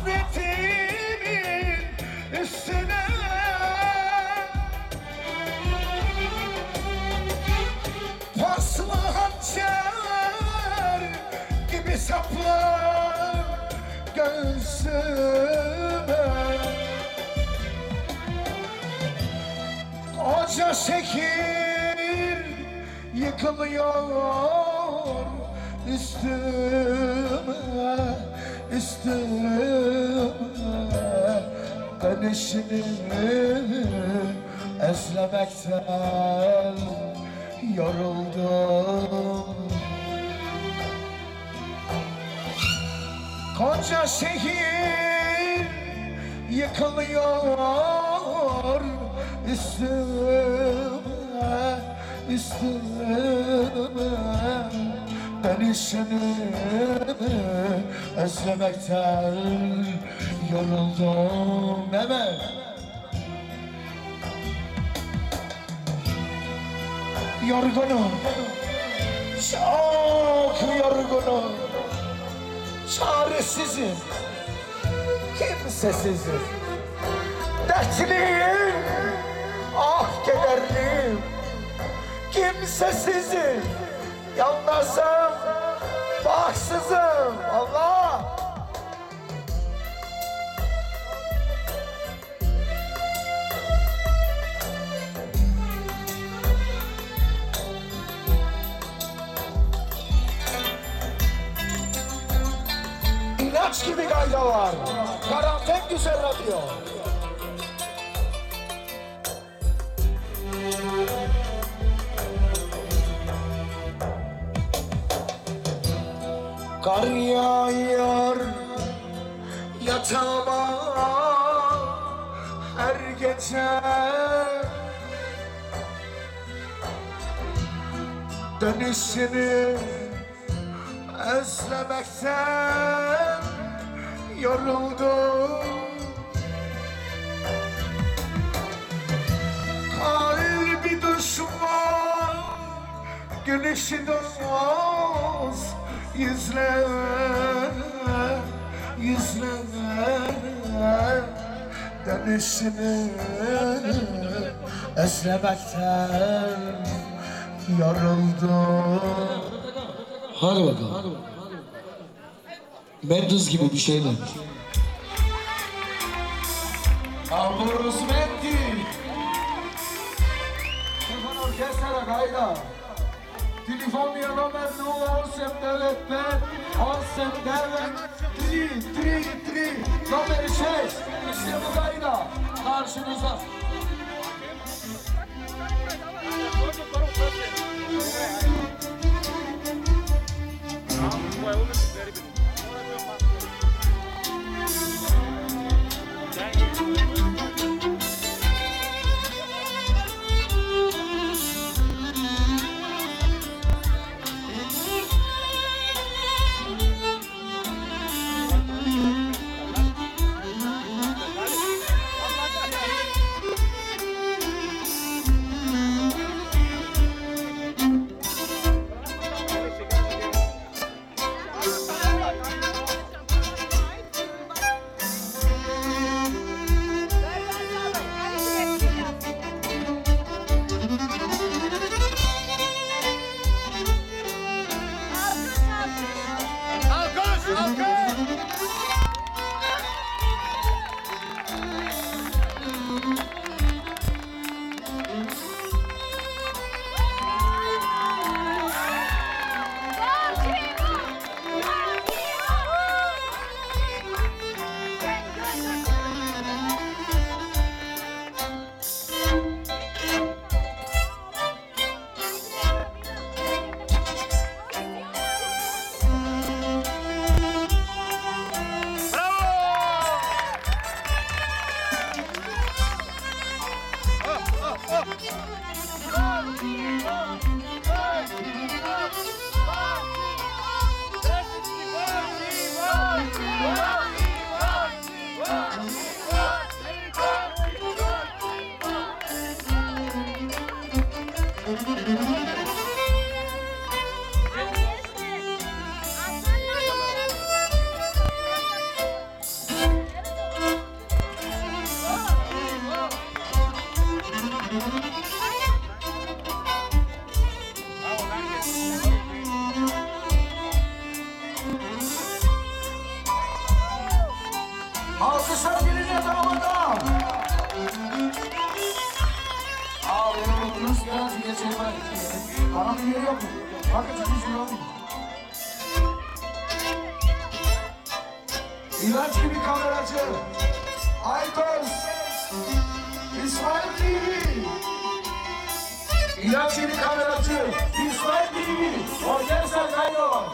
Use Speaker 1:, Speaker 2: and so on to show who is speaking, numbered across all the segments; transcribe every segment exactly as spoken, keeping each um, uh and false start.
Speaker 1: hasretimin üstüne paslı hançer gibi saplar göğsüme. Koca şehir yıkılıyor üstüme, üstüme. Dönüşünü özlemekten yoruldum. Koca şehir yıkılıyor üstüme, üstüme. Dönüşünü özlemekten yoruldum. Evet. Yorgunum, çok yorgunum, çaresizim, kimsesizim, dertliyim, ah kederliyim, kimsesizim, yalnızım, baksızım. Allah! İlaç gibi gayda var. Karanlık güzel radyo. Kar yağıyor yatağıma her gece. Dönüşünü özlemekten yoruldum. Kalbi düşman, gülüşü durmaz yüzler, yüzler. Dönüşünü özlemekten yoruldum.
Speaker 2: Hadi bakalım. Mendes gibi bir şeyler.
Speaker 1: Alburus Metti. Telefon orkestra kayda. Telefon bir numara on sept devet ben on sept devet tri tri tri numara şeş. İşte bu kayda. Karşınıza. Alkışlar gelince damada. Aa benim oturuz biraz geçeyim ben. Paranın yeri yok mu? Bakın çıkış yok mu? İlaç gibi kameracı. Aytos. İsmail T V. İlaç gibi kameracı. İsmail T V. Orgensel Kaydo.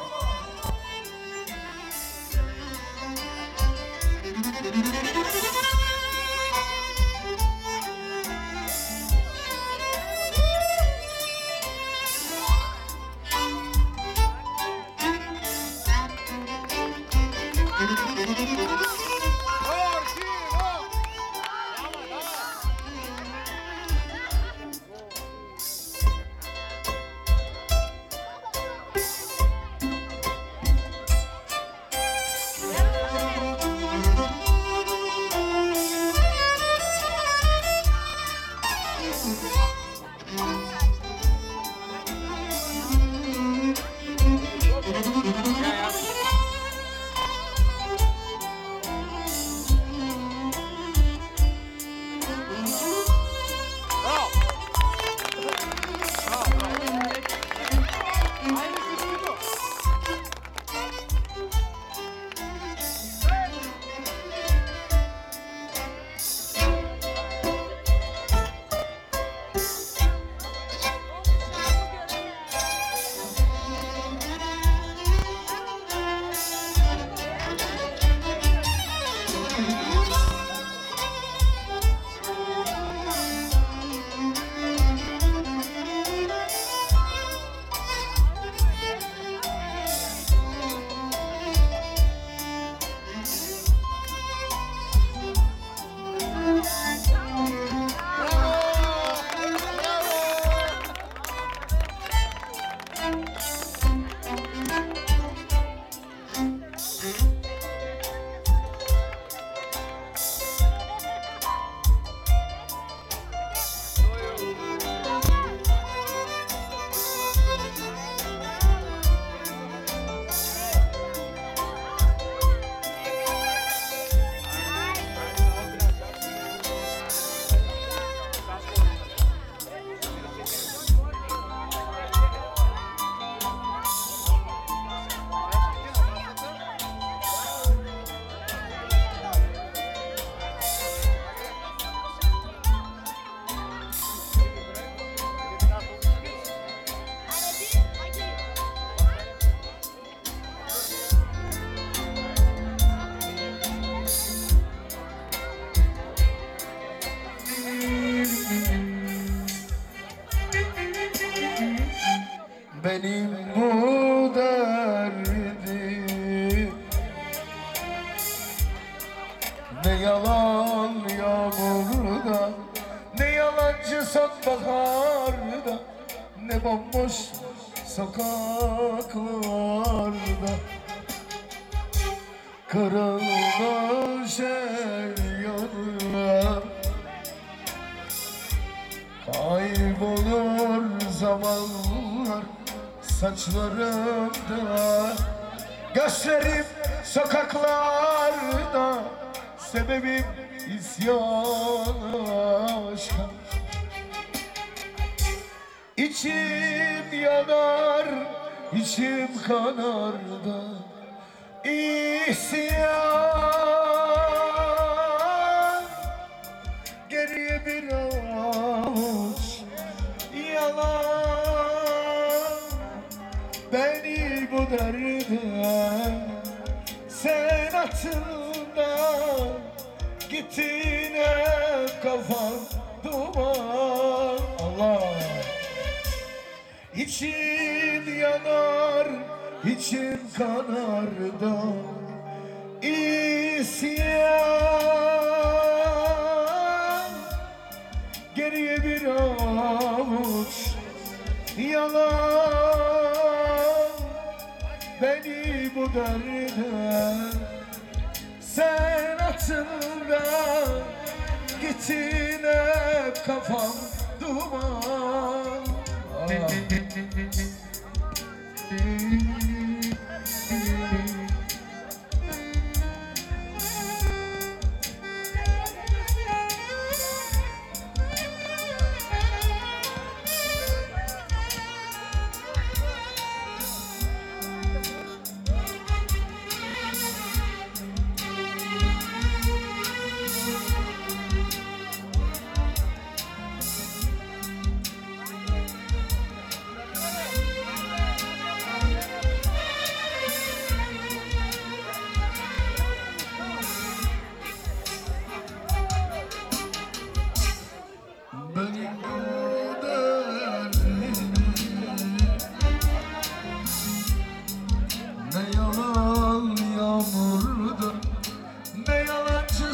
Speaker 1: Benim bu derdim ne yalan yağmurda, ne yalancı sonbaharda, ne bomboş sokaklarda. Kırılmış el yollar, kaybolur zamanlar saçlarımda. Gözlerim sokaklarda, sebebim isyan aşka. İçim yanar, içim kanar da isyan. Geriye bir avuç yalan, beni bu derde sen atında. Gittin hep kafan duman. Allah. İçim yanar, içim kanar da isyan. Geriye bir avuç yalan, beni bu derde sen atında. Gittin hep kafam duman. Ah.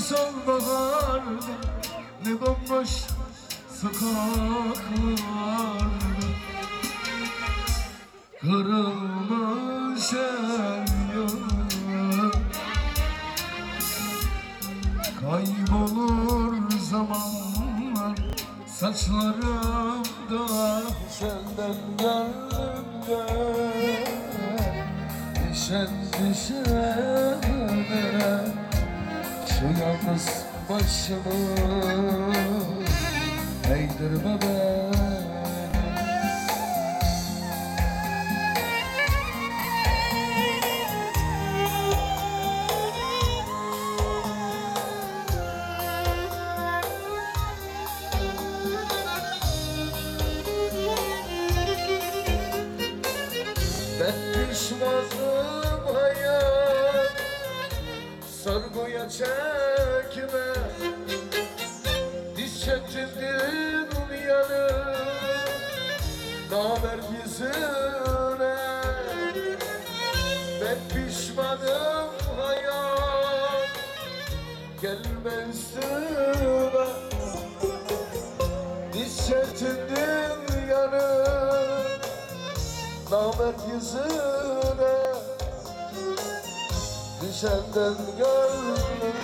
Speaker 1: sonbaharda ne bomboş sokaklarda kırılmış her yanı kaybolur zamanlar saçlarımda senden gönlümde düşen düşene şu yalnız başımı eğdirme beni. Ben pişmanım hayat sorguya çekme diz çöktürdün uyanır naber yüzüne. Ben pişmanım hayat gelme üstüme diz çöktürdün uyanır naber yüzüne düşenden gönlüm.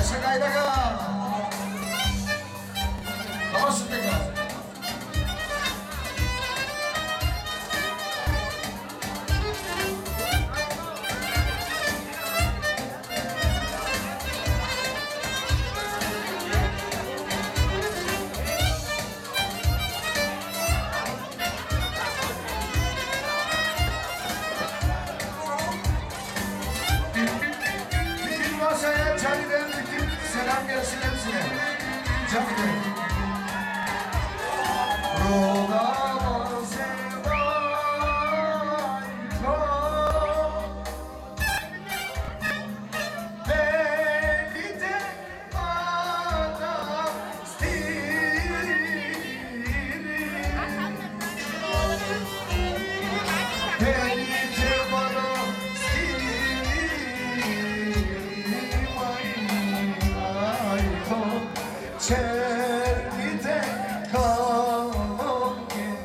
Speaker 1: Yaşa kaydaga. Tamam şimdi kal. Bütün masaya Cani'den bütün selam gelsin hepsine. Cani'den. Rodama sevdayko beni de bana stiri beni de bana Çermide kalan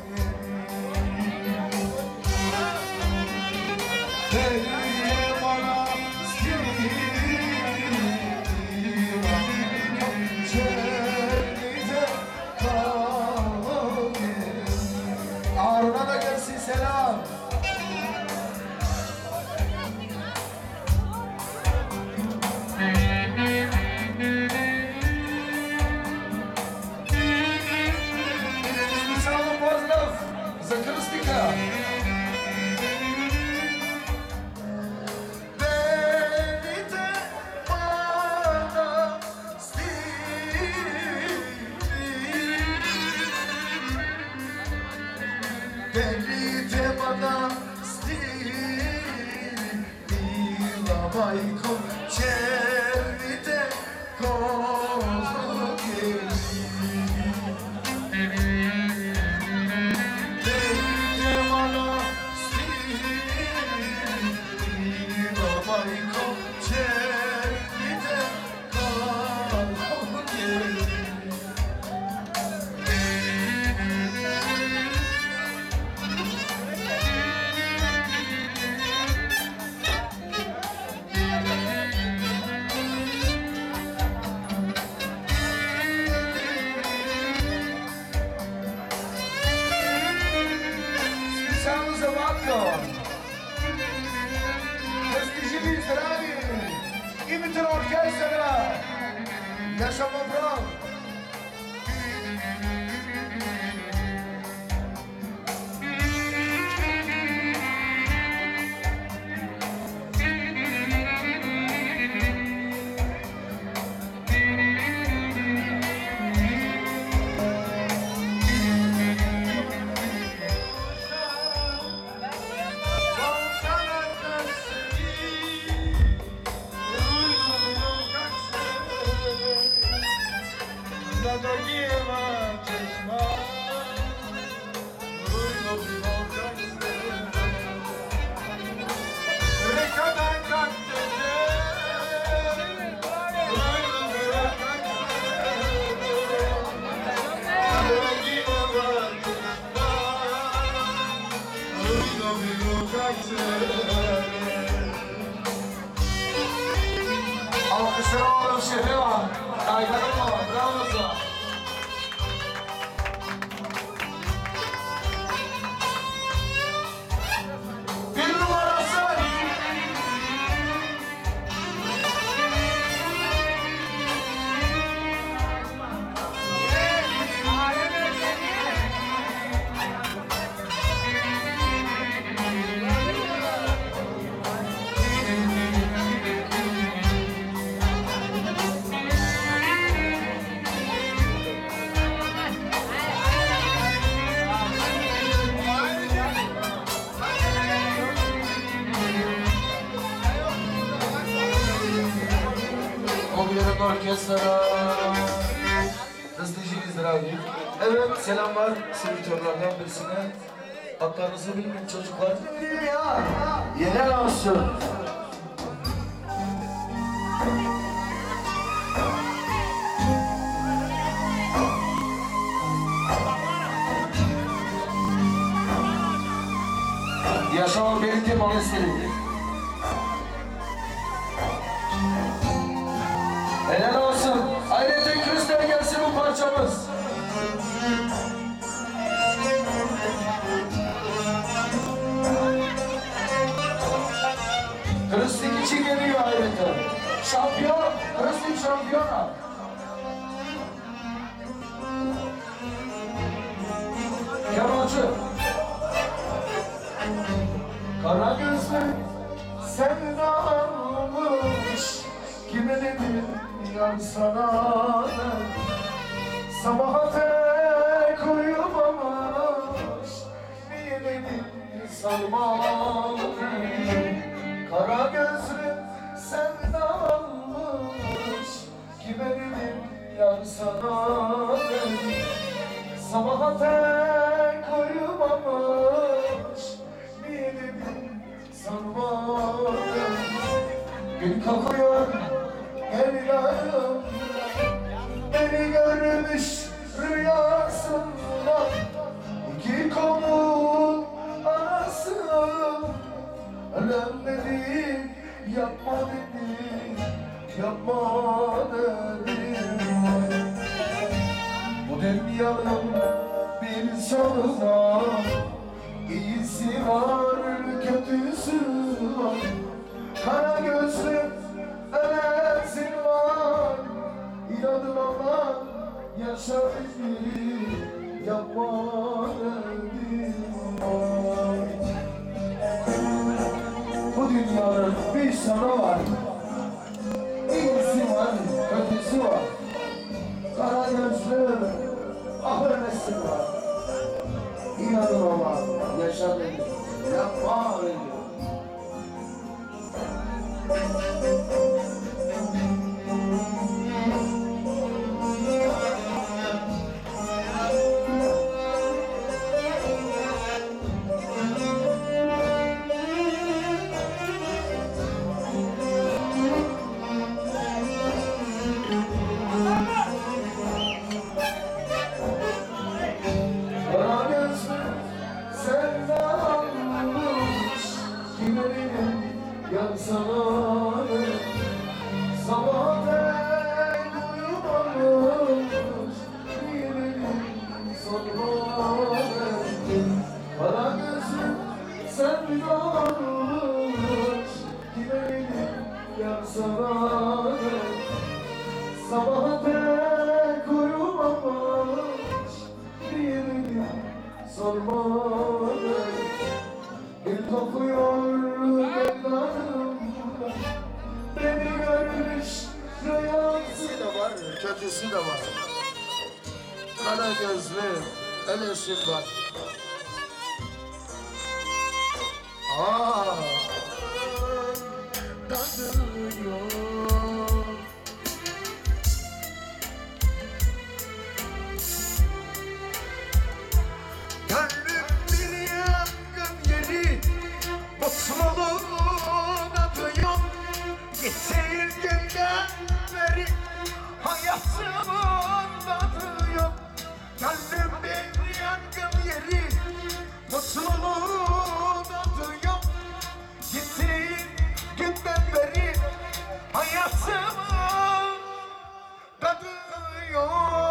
Speaker 1: Deliye bana Çermide kalan Harun'a da gelsin selam. Специально поздрав за кръстника. Белите манастири, белите манастири, мила майко, черните козаки. Специално за Ватко. Бъдете живи и здрави. Името на оркестъра. Яша Бобров. Nadojeva čeşma, rujno bilo kakse, rekadan kaktece, rujno bilo kakse, Nadojeva čeşma, rujno bilo kakse. Alkışlar oğlum şefi var, kayganım var, bravo sana. Obilerin orkestra. Hızlıcı izravi. Evet, selamlar servitörlerden birisine. Adlarınızı bilmeyin çocuklar. Yener olsun. Yaşamın belirti monasteri. Helal bu parçamız. Kristik içi geliyor ayrıca. Şampiyon, Kristik şampiyona. Kemalcı. Kara gözlü sevdalmış, kime dedim yar sana ne? Sabaha tek uyumamış, niye dedim sarmalı? Kara gözlü sevdalmış, kime dedim yar sana ne? Sabaha tek uyumamış, niye dedim sarmalı? Gün kalkıyor evladım, beni görmüş rüyasında, iki kolun arası. Ölem dedi, yapma dedi, yapma dedi. Bu dünyanın bir sonu var, iyisi var, kötüsü var. Kara gözlü ölensin var, İnadın ama yaşa beni, yapma dedim var. Bu dünyanın bir sonu var, iyisi var, kötüsü var. Kara gözlü ah ölensin var, İnadın ama yaşa beni, yapma dedim. Kara gözlü sevdalmış, kime dedim yar sana ne? Sabah tek uyumamış, niye dedim sorma ne? Kara gözlü sevdalmış, kime dedim yar sana ne? Sabah tek uyumamış, niye dedim sorma ne? Bir kokuyor evladımda, beni görmüş rüyası da var, kötüsü de var. Kara gözlü öleşim var. Aa, dadıyor. Gönlüm bir yangın yeri, mutluluğun adı yok. Gittiğin günden beri hayatımın tadı yok. Gönlüm bir yangın yeri, mutluluğun adı yok. Gittiğin günden beri hayatımın tadı yok.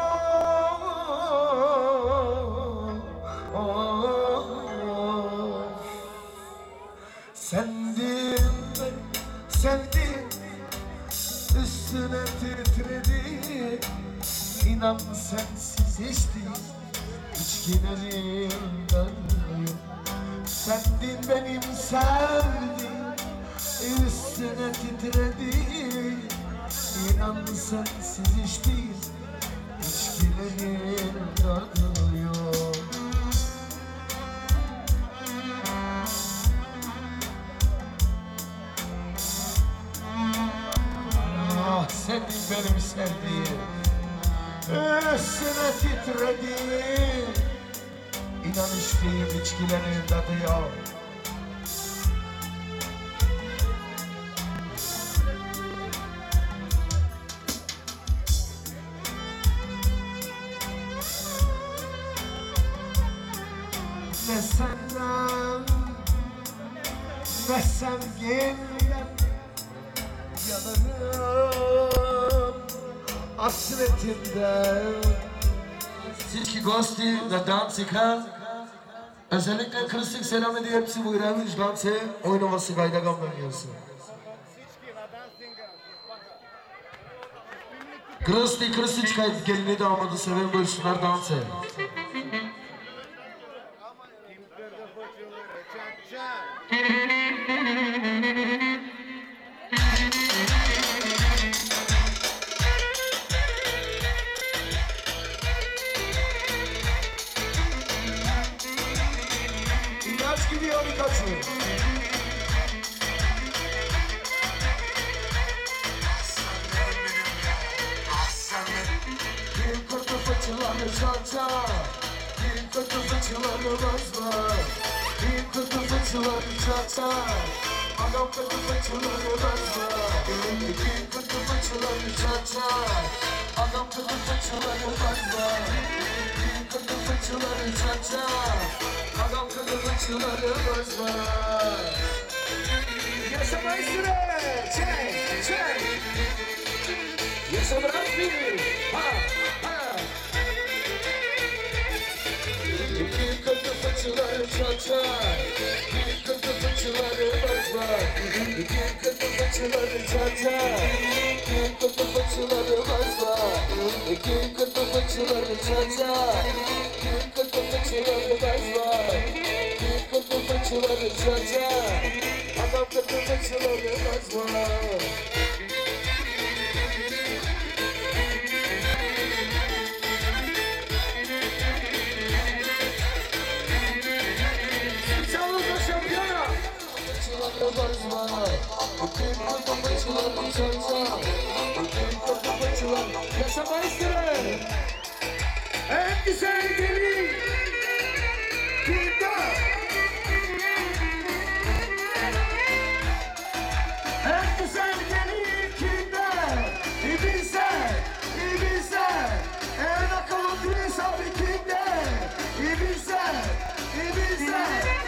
Speaker 1: Sendim ben, sevdim, üstüne titredi. İnan sensiz içtim, içkilerimden yok. Sendin benim sevdim, üstüne titredi. İnan sensiz içtim, içkilerimden yok. Ah senin benim sevdiğim, üstüne titredi. İnan içtiğim içkilerin tadı yok. Ne senden ne sevginden yanarım. hasretimden. Всички гости на Danzig'a özellikle Kristik selam ediyor, hepsi buyuralım danse oynaması kayda kalmıyorsun. Kristi Kristik kayıt gelini damadı seven buyursunlar danse. İlaç gibi yolu kaçıyor. Bir kötü fıçıları çarça, bir kötü fıçıları basma. Bir kötü fıçıları çarça, adam kötü fıçıları basma. Bir kötü fıçıları çarça, adam kötü fıçıları basma. Bir kötü fıçıları çarça, adam kötü fıçıları basma. Yaşamayı süre, çek, çek. Yaşamak bir, ha, ha. Bir kötü fıçıları çarçar, bir kötü fıçıları basar. Bir kötü fıçıları çarçar, bir kötü fıçıları basar. Bir kötü fıçıları çarçar, bir kötü fıçıları basar. Bir kötü fıçıları çarçar, adam kötü fıçıları basar. Yaşamayı süre en güzel gelin kimde? En güzel gelin kimde? İbize, İbize, en akıllı polis abi kimde? İbize, İbize.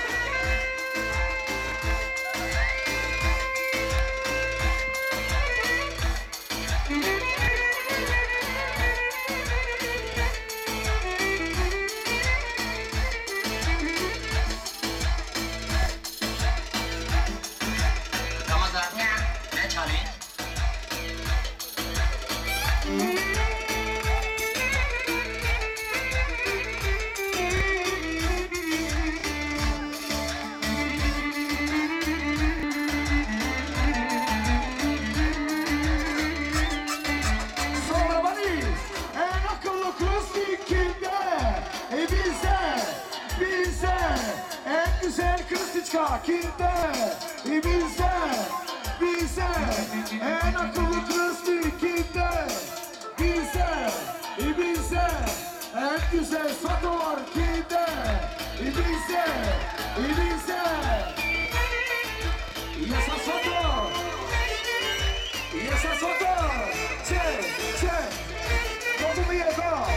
Speaker 1: Kimde? Bize, bize, en akıllı Kristi kimde? Bize, bize, en güzel Sato var kimde? Bize, bize, Yasa Sato, Yasa Sato, çek, çek, yolumu yeda.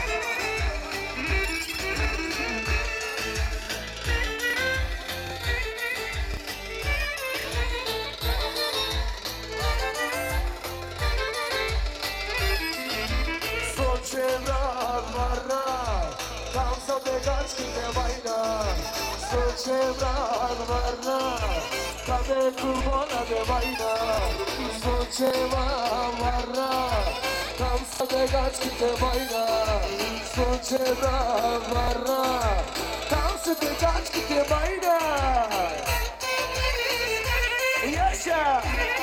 Speaker 1: Çevran varna, kabe kurbana de vayna. Soçevan varna, tam sade gaç kite vayna. Soçevan varna, tam sade gaç kite vayna. Yaşa!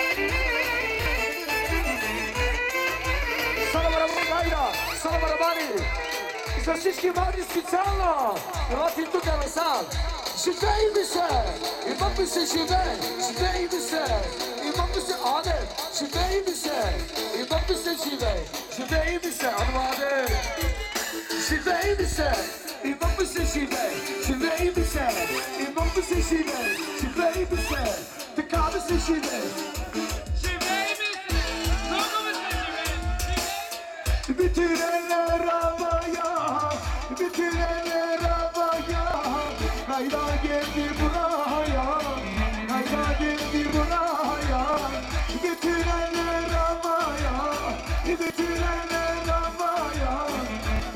Speaker 1: Sana bana vayna, sana bana bani. За всички млади специално, работим тук на сал. Живей ми се, имам ми се живей, живей ми се, имам ми се Адем, живей ми се, имам ми се живей, живей ми се Адем, живей ми се, имам ми се живей, живей ми се, имам ми се живей, живей ми се, така ми се живей. Живей ми се, много ми се живей, bütün eller havaya, bütün eller havaya. Hayda geldi buraya, hayda geldi buraya. Bütün eller havaya, bütün eller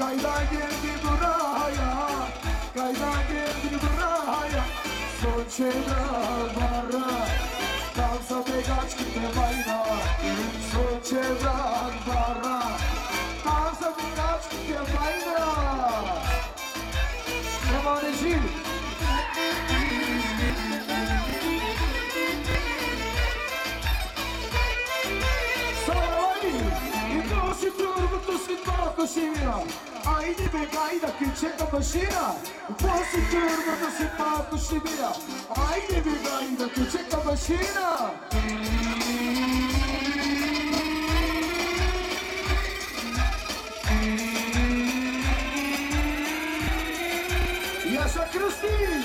Speaker 1: Kayda geldi buraya, kayda geldi buraya. Son çevralara, dansa begaç gitti bayra. Son çevralara, dansa begaç gitti bayra. Emaneci. Cosina, ajde me gajda ki čeka mašina. Posi turbo da se paku šibira. Ajde me gajda ki čeka mašina. Yaşa Kristin.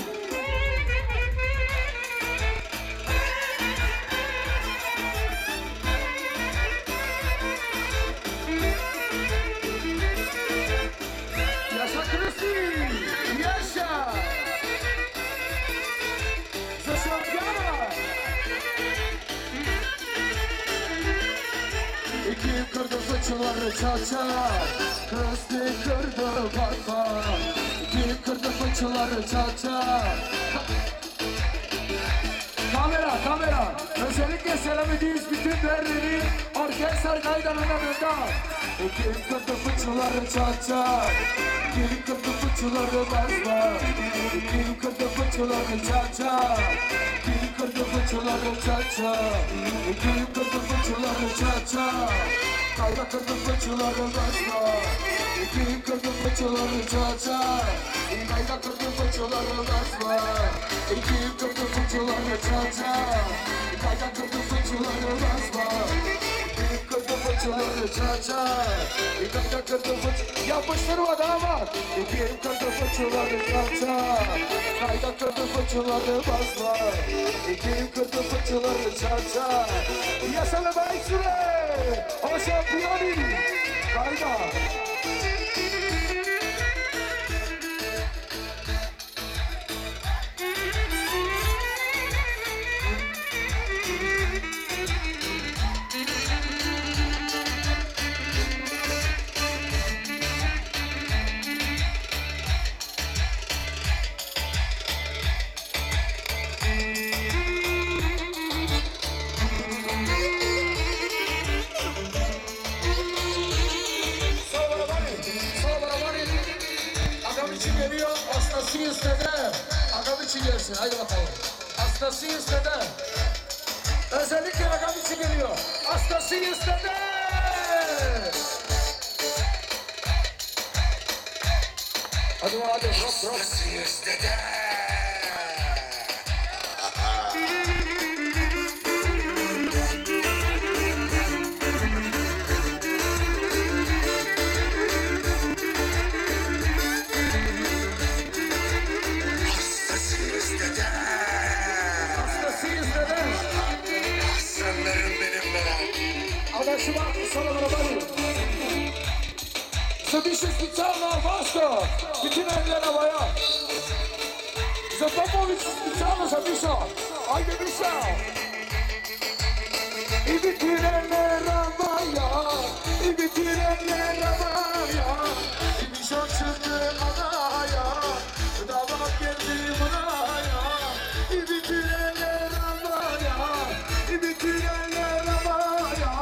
Speaker 1: Kırdı fıçıları çaça, Kristi kırdı bakma. Kim kırdı fıçıları çaça. Kamera, kamera. Özellikle selam ediyoruz bütün değerleri orkestra kaydanın önünde. Kim kırdı fıçıları çaça, kim kırdı fıçıları basma. Kim kırdı fıçıları çaça, kim kırdı fıçıları çaça. Kim kırdı fıçıları çaça. Kayda kırdı fıçıları basma. Kim kırdı fıçıları çaça. Kayda kırdı fıçıları basma. Kim kırdı fıçıları çaça. Kayda kırdı fıçıları basma. Kim kırdı fıçıları çaça. Kayda kırdı fıçıları. Yapıştırma damat. Kim kırdı fıçıları çaça. Kayda kırdı fıçıları basma. Kim kırdı fıçıları çaça. Yaşa ve bay süre. O şampiyonu kayda. Astasıyı istedi. Agam için gelsin. Haydi bakalım. Astasıyı istedi. Özellikle agam için geliyor. Astasıyı istedi. Hadi hadi. Drop drop. Astasıyı istedi. Adaşıma sana beraber. Zabiszy specjalna ważka. Wycina mnie na waja. Za Popović specjalno zapisza. Ajde Misza. I wytyrene ramaja. I wytyrene ramaja. I Misza çıktı adaya. Dava geldi buraya. I wytyrene ramaya. I wytyrene ramaya.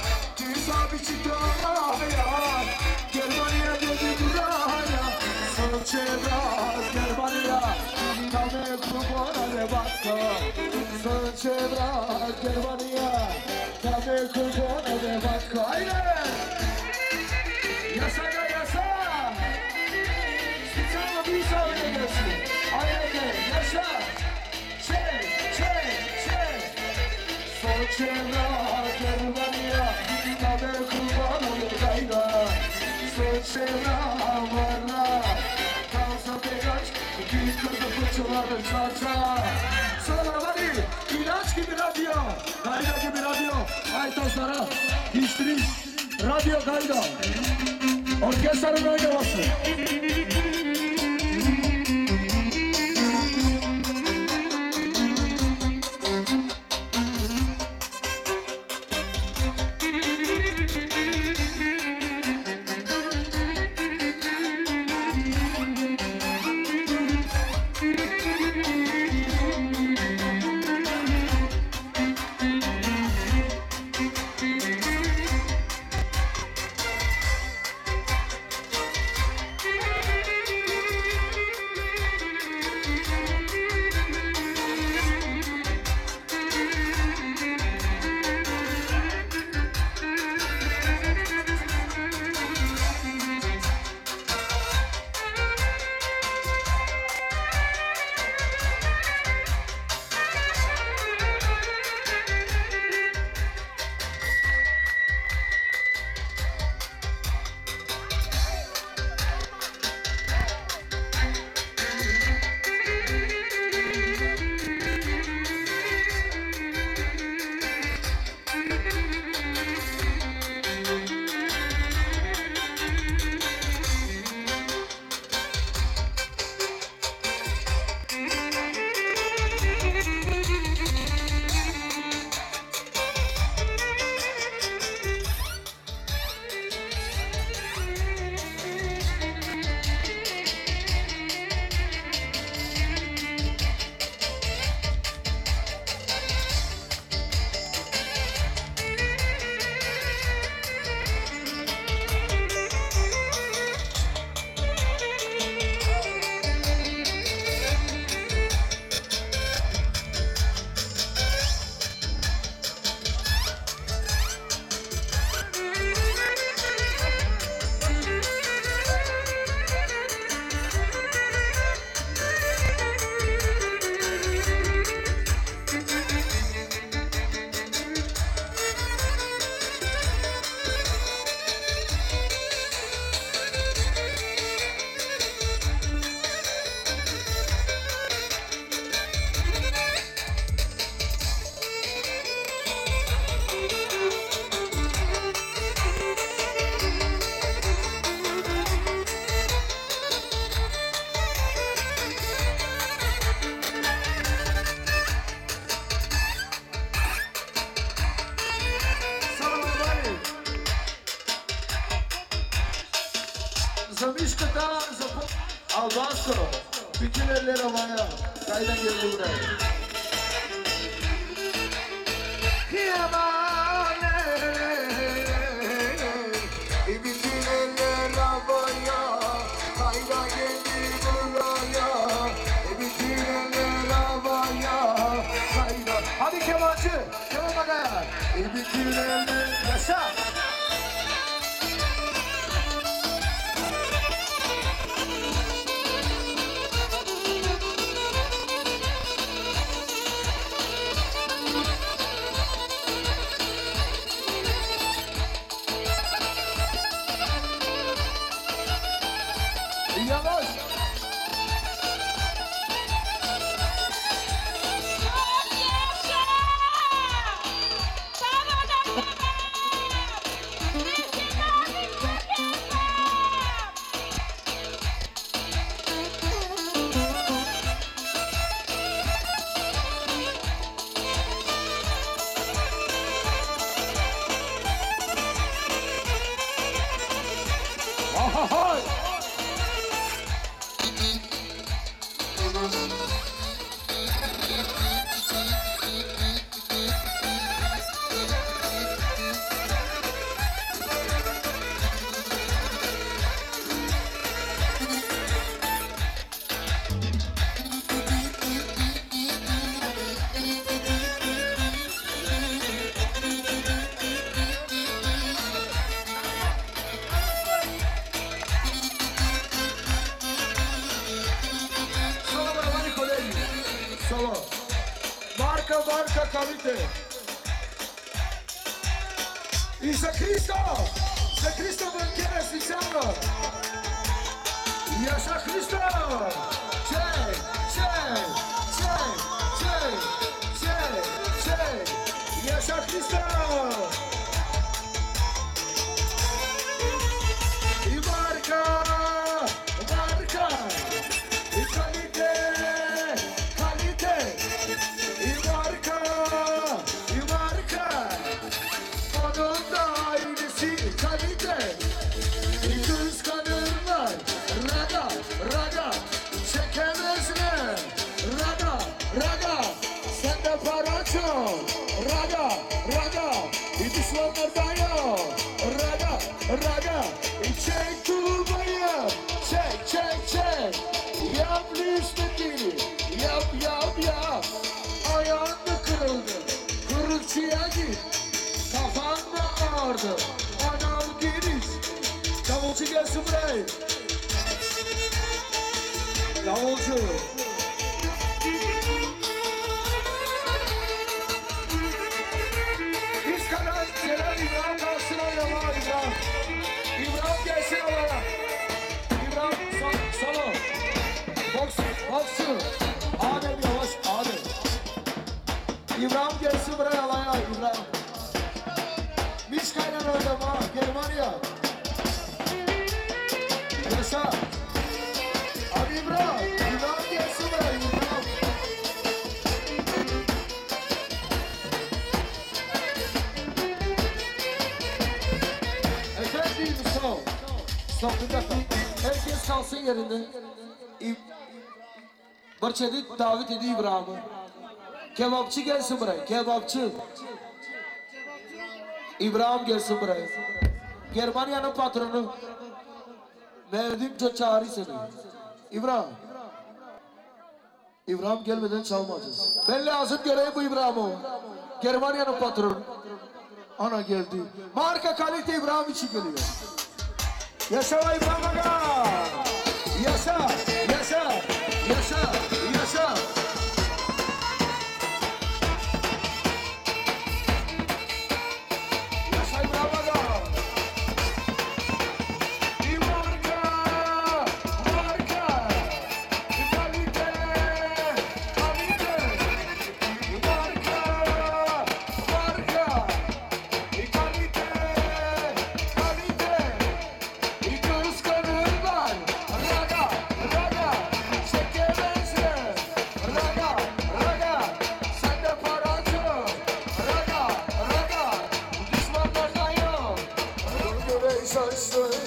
Speaker 1: Germania dedi buraya. Soçeva Germania. Kame kubona ne bakta. Soçeva Germania. Kame kubona ne bakta. Aynen. Yasa da yasa. Specjalna bisa öyle gelsin. Aynen yaşa. Çek çek çek. Soçeva Germania. Kame kubona ne bakta. Soçeva varla. Kalsa begaç. İki kırdı fıçıları çarça. Sonra hadi. İlaç gibi radyo. Kayda gibi radyo. Aytoslara. Hiçbiriz. Radyo kayda. Orkestranın oynaması. Zamishka tam, Albansko. Bütün eller havaya. Kaydan geldi buraya. Yamane, bütün eller havaya. Kaydan geldi buraya. Bütün eller havaya. Kaydan. Hadi kemancı, keman bagaya. Bütün eller yaşa. Yavaş. Ahahay. Solo. Marca, marca, kalite. I za Cristo! Za Cristo Bankiera Sicano! Ja za Cristo! Czej, czej, czej, czej, czej, czej! Ja za Cristo! I marka, marka! I kalite! Raga, raga, i düşmanlardan yok. Raga, raga, çek tulbayı. Çek, çek, çek. Yap listeki. Yap, yap, yap. Ayağın da kırıldı. Kırıkçıya git. Kafan da ağrıdı. Anam giriş. Davulcu gelsin buraya. Davulcu. Selam İbrahim kalsın oynama İbrahim. İbrahim gelsin oraya. İbrahim sol, solo. Boks, boksu. Adem yavaş, Adem. İbrahim gelsin buraya alaya İbrahim. Mişkayla oynama, Germanya. Yaşa. Hadi İbrahim, İbrahim gelsin buraya İbrahim. Stop. Stop bir dakika. Herkes kalsın yerinde. Barçadı davet ediyor İbrahim'i. Kebapçı gelsin buraya. Kebapçı. İbrahim gelsin buraya. Germanya'nın patronu. Mevdim çok çağırıyor seni. İbrahim. İbrahim gelmeden çalmayacağız. Ben lazım göreyim bu İbrahim'i. Germanya'nın patronu. Ana geldi. Marka kalite İbrahim için geliyor. Yaşa İbrahim Aga! Yaşa! Yaşa! Yaşa! Yaşa! Yaşa İbrahim Aga! Bir marka! Marka! Kalite! Kalite! Marka! Marka! Kalite! Kalite! İki kıskanırlar! Raga! Raga! Çekemezler!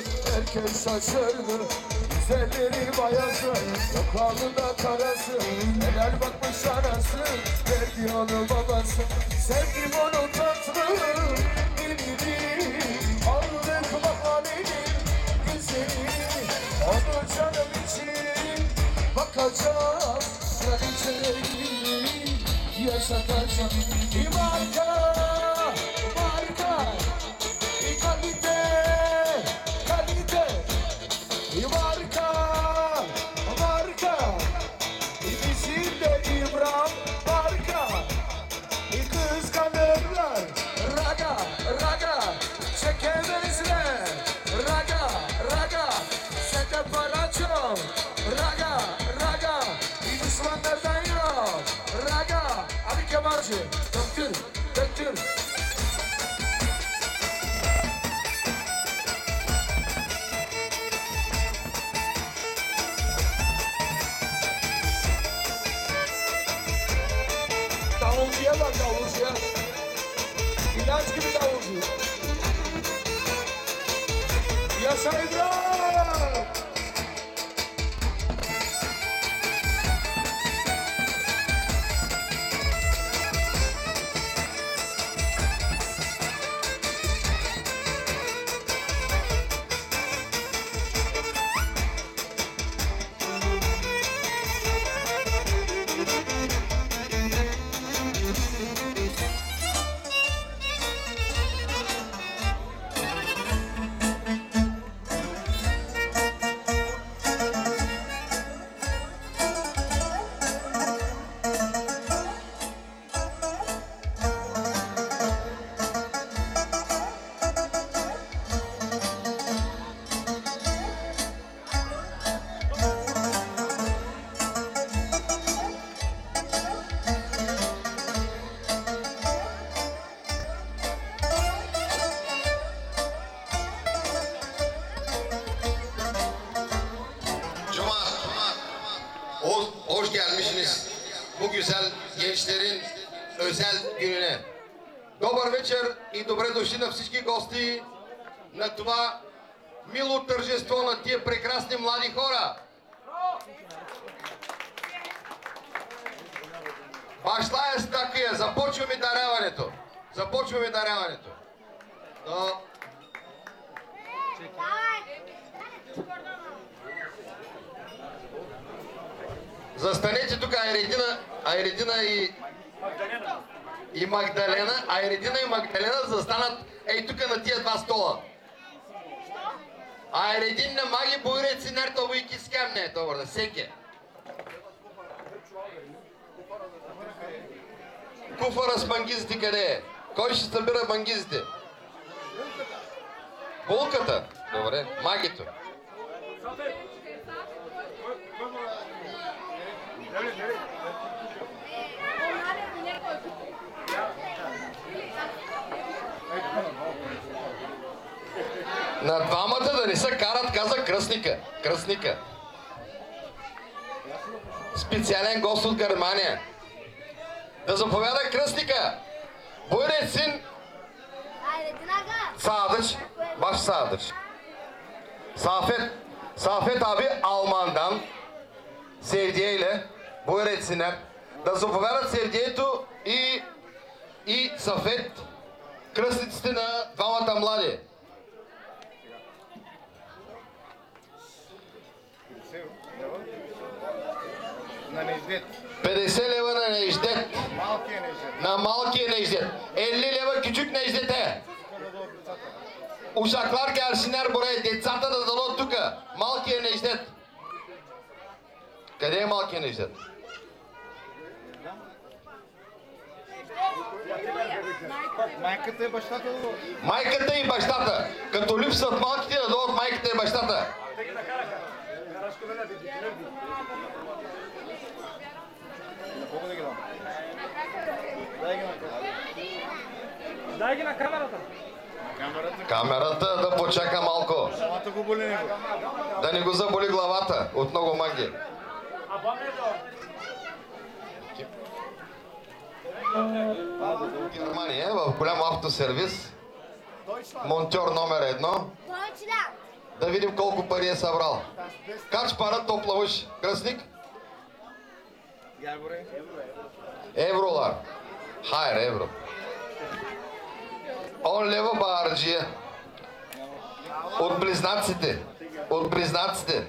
Speaker 1: herkes şaşırdı. Güzelleri bayası, yok alnında karası. Helal bakmış anası, verdi onu babası. Sevdim onu tatlı dilini, aldık bakalinin güzelini. Onu canım için bakacağım, kraliçeyi yaşatacağım. Bir marka, marka, bir kalite, kalite. Bir marka, marka, bizim de İbrahim marka. Bir kıskanırlar, raga, raga, çekemezler. Raga, raga, sende para çok. Raga, raga, bir düşmanlardan yok. Raga, abi kemarcı, döktür, döktür. Davulcuya bak davulcuya. İlaç gibi davulcu. Yaşa İbrahim!
Speaker 3: Hoş gelmişsiniz bu güzel gençlerin özel gününe. Добър вечер и добре дошли на всички гости на това мило тържество на тия прекрасни млади хора. Башлая с такия, започваме даряването. Започваме даряването. Но... Застанете тук, Айредина, Айредина и... и Магдалена, Айредина и Магдалена застанат ей тук на тия два стола. Айредин на маги бойрец и нерто войки скамне, добър да секе. Куфара с мангизите къде е? Кой ще събира мангизите? Булката? Добре, магито. На двамата да не се карат, каза кръстника. Кръстника. Специален гост от Германия. Да заповяда кръстника. Buyurun etsin. Sadıç. Baş Sadıç. Safet. Safet abi Alman'dan Sevdiye'yle buyur etsinler. Да заповядат Севдието и, и Сафет, кръстниците на двамата млади.
Speaker 4: На Неждет.
Speaker 3: петдесет лева на Неждет.
Speaker 4: Малкия Неждет.
Speaker 3: На малкия Неждет. елli лева küçük Necdet'e. Uşaklar gelsinler buraya. Detsata da dalo tuka. Малкия Necdet. Къде е малкия Necdet?
Speaker 4: Майката и бащата.
Speaker 3: Майката и бащата. Като липсват малките, да дойдат майката и бащата.
Speaker 4: Колко да ги дам? Дай ги на камерата.
Speaker 5: Дай ги на камерата.
Speaker 4: Камерата.
Speaker 3: Камерата да почака малко.
Speaker 4: Главата го боли него.
Speaker 3: Да не го заболи главата от много манги. Германия, в голям автосервис. Монтьор номер едно. Да видим колко пари е събрал. Kaç para toplamış Krasnik?
Speaker 4: Gel buraya.
Speaker 3: Evrolar. Hayır evro. on лева bağırıcıya. От близнаците. От близнаците.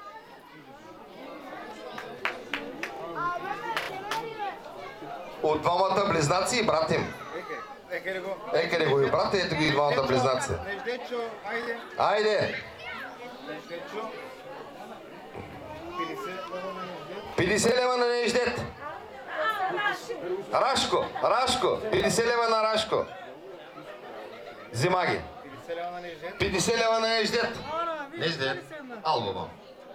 Speaker 3: От двамата близнаци и брат им.
Speaker 4: Еке. Еке ли го?
Speaker 3: Еке ли го и брат, ето ги и двамата близнаци.
Speaker 4: Неждечо, айде.
Speaker 3: Айде.
Speaker 4: Неждечо. петдесет лева на Неждет.
Speaker 3: петдесет лева на Неждет. Рашко, Рашко. петдесет лева на Рашко. Взима ги.
Speaker 4: петдесет лева на Неждет.
Speaker 3: петдесет лева на Неждет. Неждет. Ал бабам.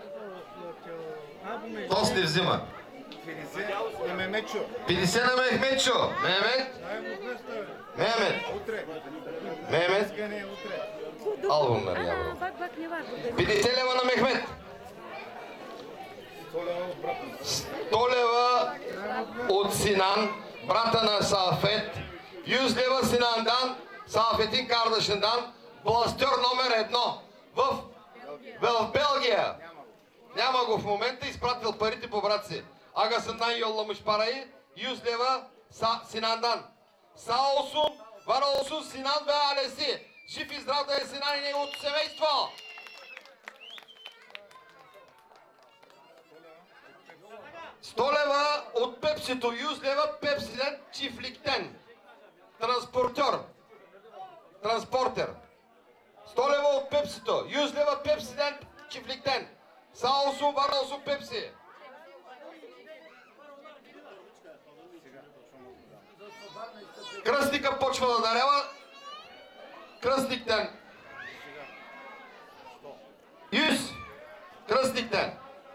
Speaker 3: Тост не взима.
Speaker 4: петдесет на Мемечо.
Speaker 3: петдесет на Мехметчо. Мехмет.
Speaker 4: Дай му двеста, бе.
Speaker 3: Мехмет.
Speaker 4: Утре.
Speaker 3: Мехмет.
Speaker 4: Искане утре.
Speaker 3: Албум на Риябро. петдесет лева на Мехмет.
Speaker 4: сто лева от брата.
Speaker 3: сто лева от Синан, брата на Сафет. yüz лева Синандан, Сафетин Кардашиндан. Бластьор номер едно в, в Белгия. Няма го в момента, изпратил парите по брат си. Ага Синан yollamış parayı. yüz leva Sinan'dan. Sağ olsun, var olsun Sinan ve ailesi. Şif и здрав да е Sinan и неговото семейство. сто лева от Пепсито, yüz лева Пепсиден Чифликтен. Транспортер. Транспортер. сто лева от Пепсито, yüz лева Пепсиден Чифликтен. Sağ olsun, var olsun Pepsi. Кръстника почва да дарява. Кръстниктен. yüz. Кръстниктен.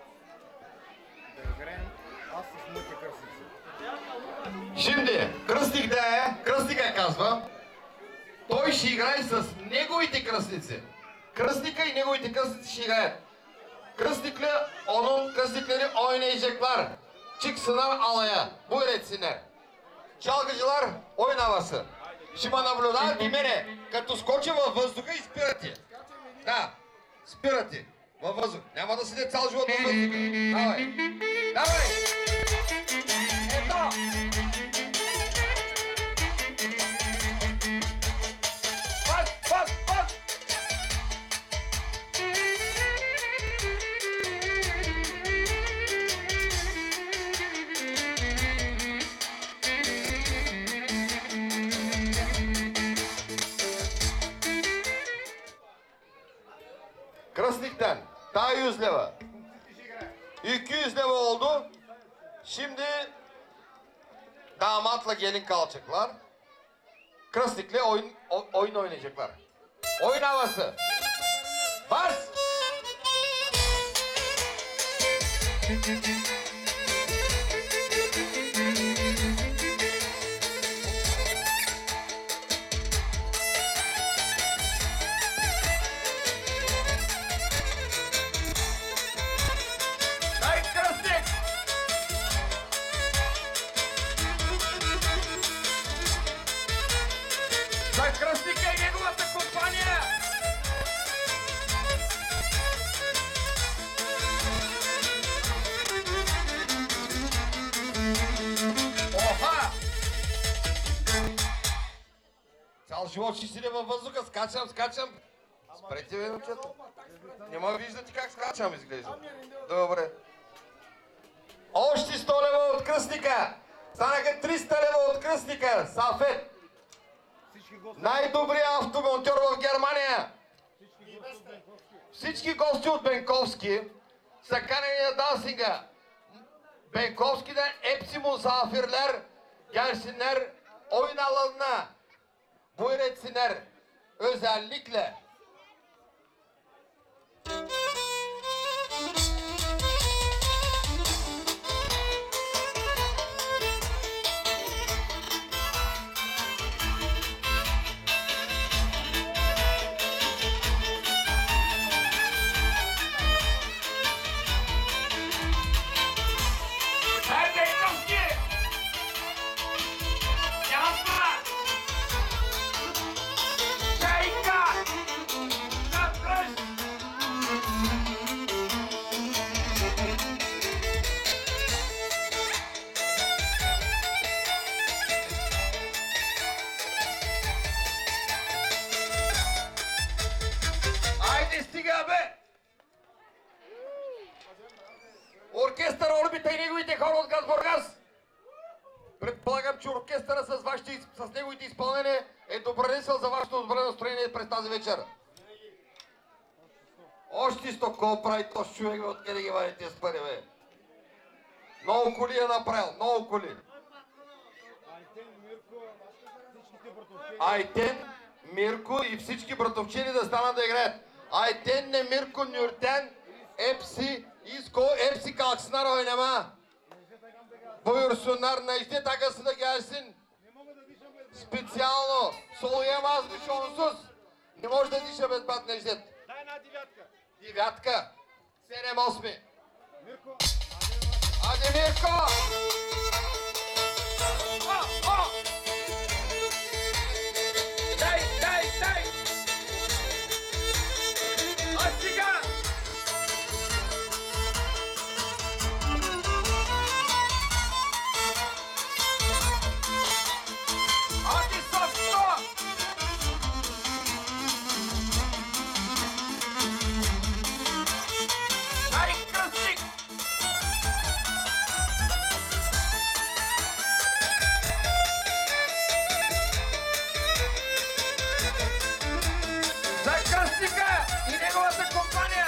Speaker 4: Аз с моите кръстници.
Speaker 3: Şimdi кръстник да е, кръстника казва, той ще играе с неговите кръстници. Кръстника и неговите кръстници ще играят. Кръстникle onun кръстникleri oynayacaklar. Çıksınlar alaya. Buyur etsinler. Çalgıcılar oyun havası. Ще ме наблюдават и мене, като скоча във въздуха и спирате. Да, спирате във въздух. Няма да седе цял живот във въздуха. Давай. Давай. Ето. Пас, пас, пас. Krasnik'ten daha yüz leva. iki yüz leva oldu. Şimdi damatla gelin kalacaklar. Krasnik'le oyun, oyun oynayacaklar. Oyun havası. Bas! Кръстника и неговата компания! Оха! Цял живот ще седя във въздуха, скачам, скачам. Спрете бе, момчета. Не ме виждате как скачам, изглежда. Добре. Още сто лева от кръстника. Станаха триста лева от кръстника. Сафет. Най-добрият автомонтьор в Германия. Всички гости от Бенковски са канени на дансинга. Benkovski'den hepsi misafirler gelsinler, oyun alanına buyur etsinler. Özellikle оркестър Орбита и неговите хора от град Бургас. Предполагам, че оркестъра с, вашите, с неговите изпълнение е добронесъл за вашето добро настроение през тази вечер. Още сто кол прави този човек, бе, откъде ги вади тези пари, бе. Много коли е направил, много коли. Айтен, Мирко и всички братовчини да станат да играят. Айтен, не Мирко, Нюртен, Епси, Иско, Епsi kalksınlar oynama. Buyursunlar Necdet Agası da gelsin. Специално, солоемазmış onsuz. Не може да диша без бат Necdet.
Speaker 4: Дай една девятка.
Speaker 3: Девятка. Седем осми. Мирко. Аде Мирко! О, о! Дай, дай, дай! А сега! Аде също! Ай, кръстик! За кръстика и неговата компания!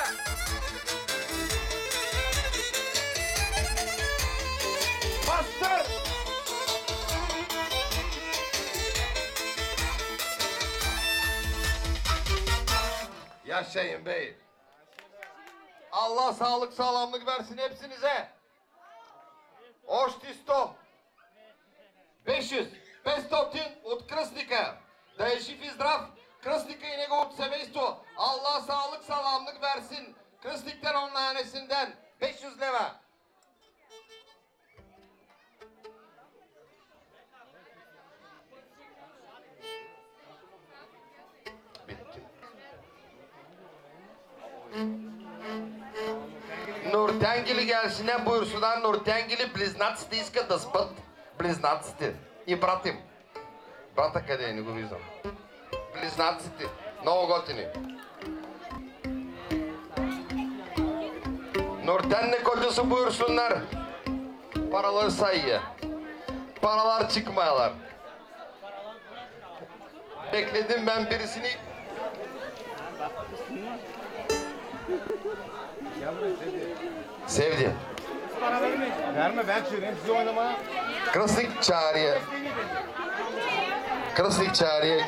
Speaker 3: Пастър! Yaşayın bey. Allah sağlık sağlamlık versin hepsinize. Още сто. beş yüz. петстотин от кръстника. Да е жив и здрав кръстника и неговото семейство. Allah sağlık sağlamlık versin. Кръстникten onun hanesinden. beş yüz leva. Bitti. Нуртянгили gelsinler buyursunlar. Нуртянгили близнаците искат да спят. Близнаците. И брат им. Брата къде е? Не го виждам. Близнаците. Много готини. Nurten'le kocası buyursunlar. Paraları sayıyor. Paralar çıkmayalar. Bekledim ben birisini. Sevdi.
Speaker 4: Verme ben çevireyim size oynamaya.
Speaker 3: Krasnik çağırıyor. Krasnik çağırıyor.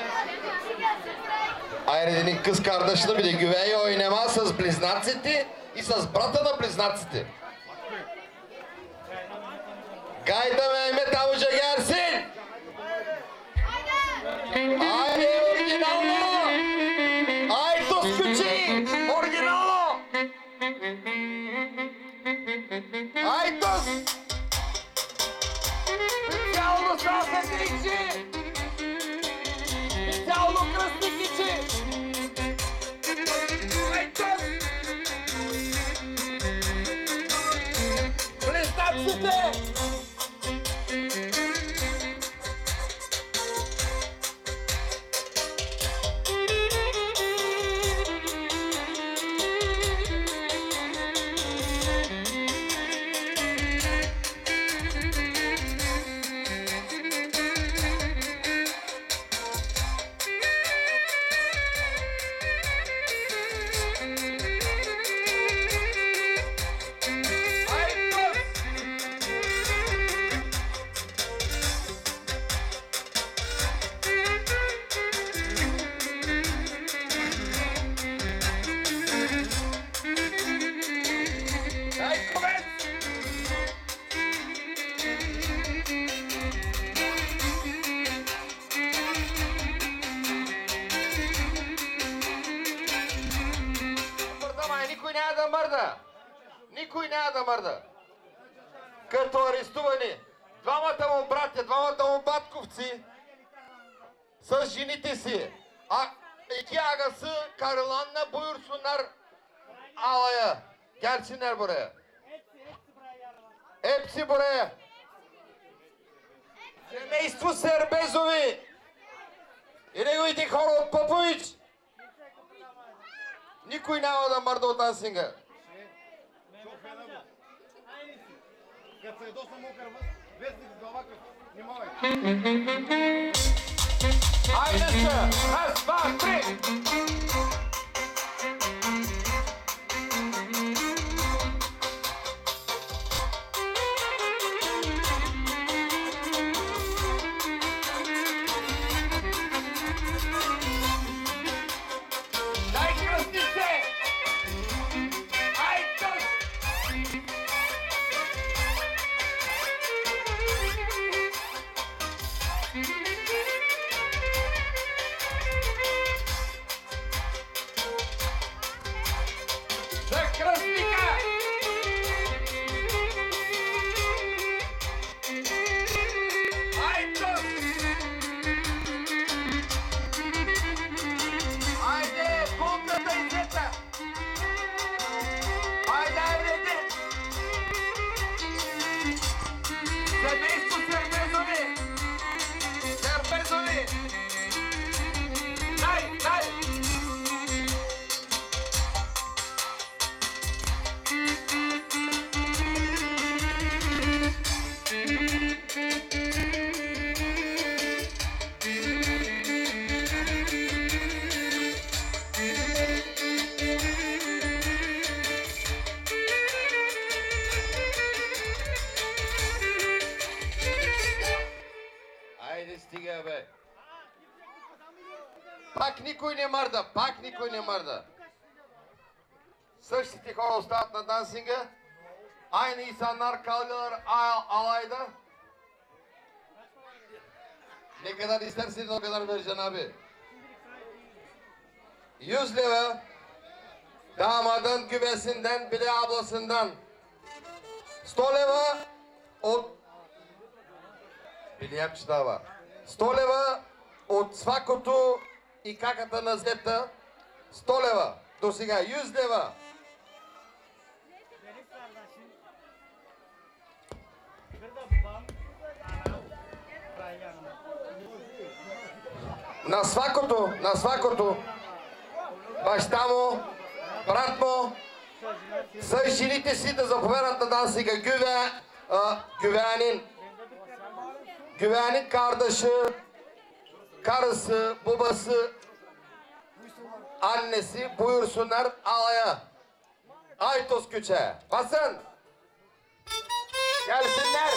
Speaker 3: Айредinin kız kardeşini bir de güveyi oynamaz с близнаците и с брата на близнаците. Gayda Mehmet Avuca gelsin. Haydi orijinalo. Aytos Küçük. Orijinalo. Aytos. Specjalno sasetici. Specjalno krasnikici. Aytos. Близнаците. Никой няма да мърда. Като арестувани двамата му братя, двамата му батковци с жените си. А iki agası karılanla buyursunlar alaya. Gelsinler buraya. Hepsi buraya. Семейство Сербезови и неговите хора от Попович. Никой няма да мърда от Ансинга.
Speaker 4: Като се ядосна мокър вестник с глава, не мога.
Speaker 1: Айде се! Раз, два, три! Дай кръстите! Айде! За кръстника! Айде! Айде, пулката и зета! Айде, айде! Семейство Сербезови! Сербезови! Дай, дай! Айде стига, бе! Пак никой не мърда, пак никой не мърда. Същите хора остават на дансинга. Aynı insanlar kalıyorlar alayda. Ne kadar isterseniz o kadar vereceğim abi. yüz lira damadın güvesinden bir de ablasından. sto lira от Билиям, че дава. сто лева от свакото и каката на зета. сто лева. До сега yüz лева. На свакото, на свакото. Баща му, брат му, с жените си да заповядат на дансига. Güve, güvenin. Güvenlik kardeşi, karısı, babası, annesi buyursunlar alaya. Aytos Küçe. Basın. Gelsinler.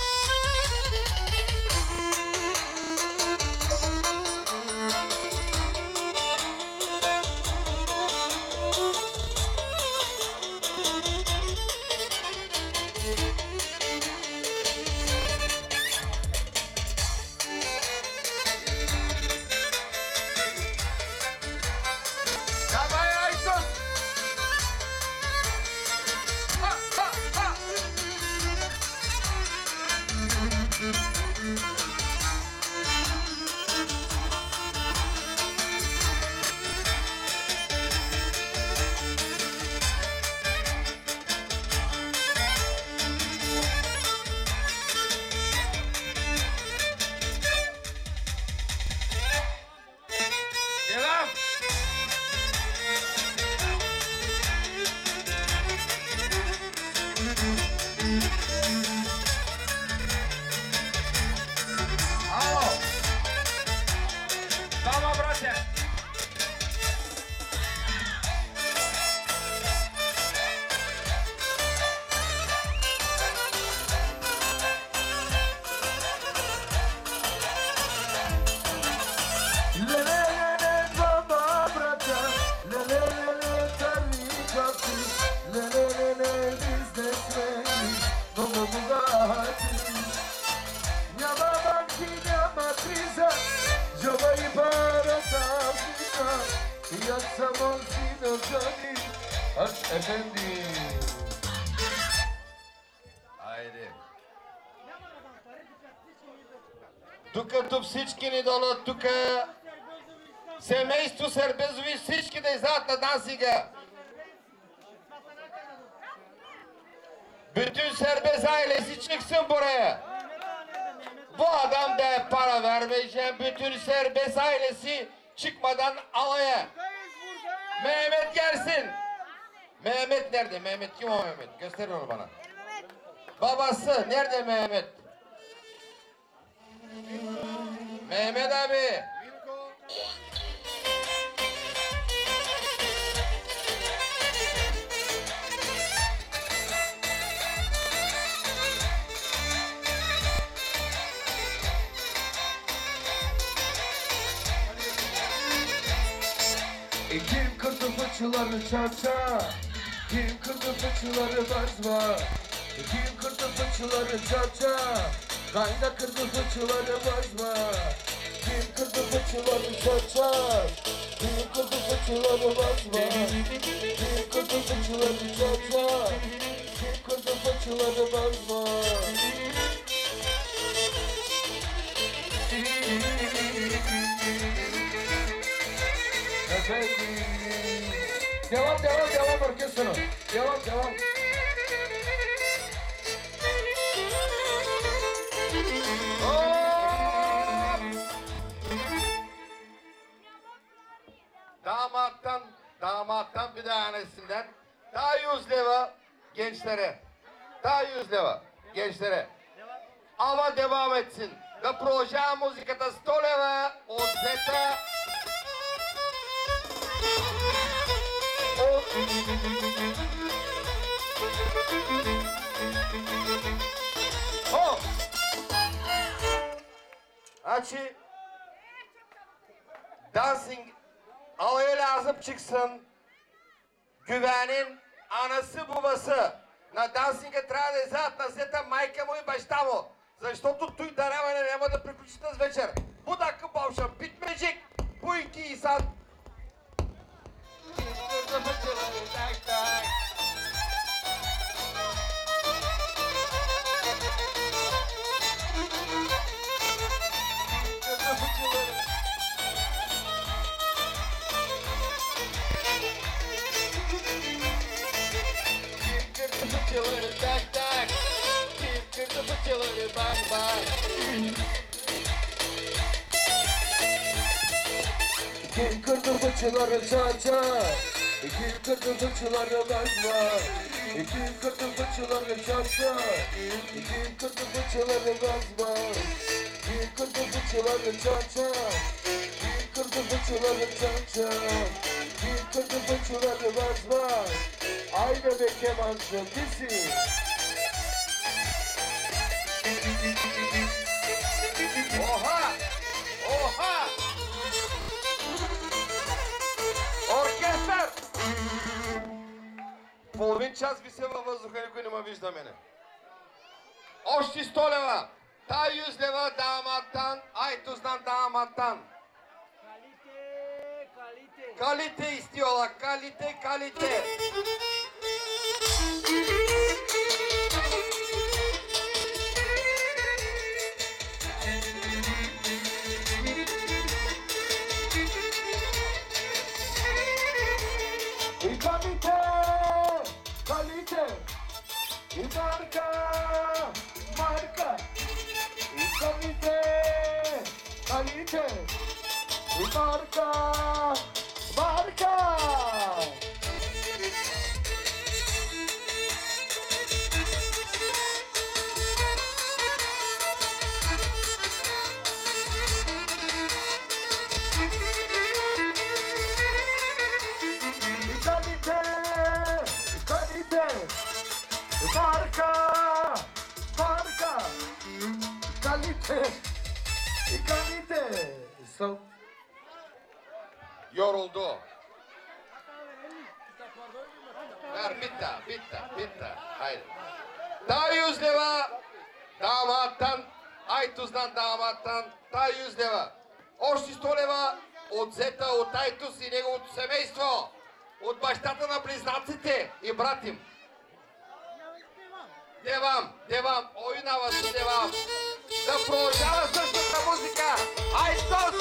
Speaker 1: Efendim. Haydi. Докато всички ни долу тук, семейство Сербезови, всички да излязат на дансига. Bütün Serbest ailesi çıksın buraya. Bu adam da para vermeyeceğim. Bütün Serbest ailesi çıkmadan alaya. Mehmet gelsin. Mehmet nerede? Mehmet kim o Mehmet? Göster onu bana.
Speaker 3: babası. Nerede Mehmet? Mehmet abi.
Speaker 1: Kim kırdı fıçıları çarça? Kim kırdı fıçıları bazma? Kim kırdı fıçıları çarça? Kayna kırdı fıçıları bazma? Kim kırdı fıçıları çarça? Kim kırdı fıçıları bazma? Kim kırdı fıçıları çarça? Kim kırdı fıçıları bazma? Efendim. Devam devam devam orkestra. Devam devam.
Speaker 3: Hop! Damattan, damattan bir tanesinden daha yüz lira gençlere. Daha yüz lira gençlere. Ama devam etsin. Ve proje muzikata sto lira od Zeta. O. Значи dancing alaya lazım çıksın. Güvenin anası babası. На dancing трябва да излязат на сета майка му и баща му. Защото той даряване няма да приключи тази вечер. Будак Бавшан, Бит Меджик, Пуйки и Сан. Tak tak, kim kırdı fıçıları bak bak.
Speaker 1: Kim kırdı fıçıları çarça? Kim kırdı fıçıları bazma? Kim kırdı fıçıları çarça? Kim kırdı fıçıları bazma? Kim kırdı fıçıları çarça? Kim kırdı fıçıları çarça? Kim kırdı fıçıları bazma? Aynı be kemancı bizi.
Speaker 3: Oha! Oha! Оркестър! Половин час ви се във въздуха, никой не ме вижда мене. Още сто лева. Та yüz лева даматтан, Айтуз'dan damattan.
Speaker 5: Kalite, kalite.
Speaker 3: Kalite istiyorlar, kalite, kalite.
Speaker 1: I kalite, kalite, i marka, marka. I kalite, kalite, i marka, marka. Kalite, kalite, marka, marka, kalite, kalite. So,
Speaker 3: Yoruldu. Ver bitti, bitti, bitti. Haydi. Daha yüz leva damattan, Айтуз'dan damattan, daha yüz leva. Още сто лева от Зета, от Айтус и неговото семейство. От бащата на близнаците и брат им. Девам, девам, ойнава се девам. Да продължава същата музика. Айтус!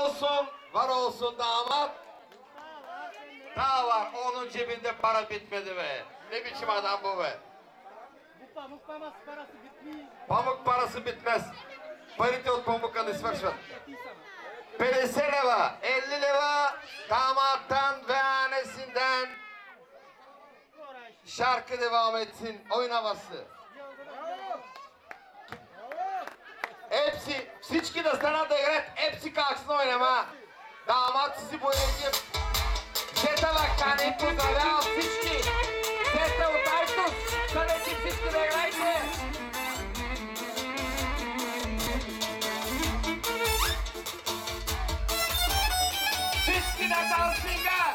Speaker 3: Sağ olsun, var olsun damat. Daha var, onun cebinde para bitmedi be. Ne biçim adam bu be.
Speaker 5: Bu pamuk parası parası bitmiyor.
Speaker 3: Pamuk parası bitmez. Parite от памука не свършват. pedeset leva, elli leva damattan ve annesinden şarkı devam etsin, oyun havası. Hepsi, всички да станат да играят, hepsi kalksın oynama. Damat sizi bu evde Zeta Vakani поздравява всички. Zeta от Айтос, съдете всички да играйте. Всички на dansинга!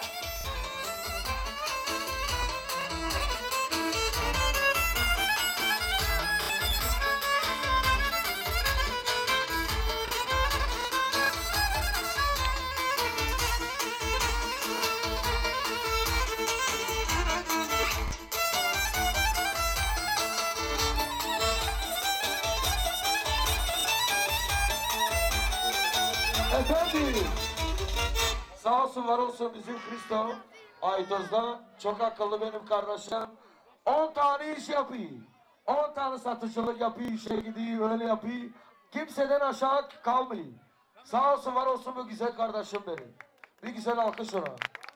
Speaker 1: Efendim, sağ olsun var olsun bizim Hristo Aytoz'da çok akıllı benim kardeşim. on tane iş yapıyor. on tane satıcılık yapıyor, işe gidiyor, öyle yapıyor. Kimseden aşağı kalmıyor. Sağ olsun var olsun bu güzel kardeşim benim. Bir güzel alkış ona.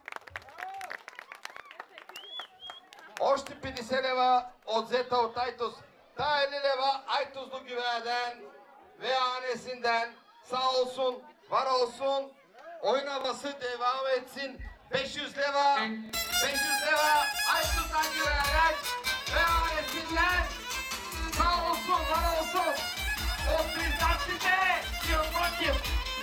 Speaker 3: Още pedeset leva от Zeta от Айтос. Та elli leva Айтoslu güveyden ve annesinden sağ olsun, var olsun. Oyun havası devam etsin. beş yüz leva, beş yüz leva Айтos'tan güveyden ve annesinden sağ olsun, var olsun. O prizansite, diyor bakayım.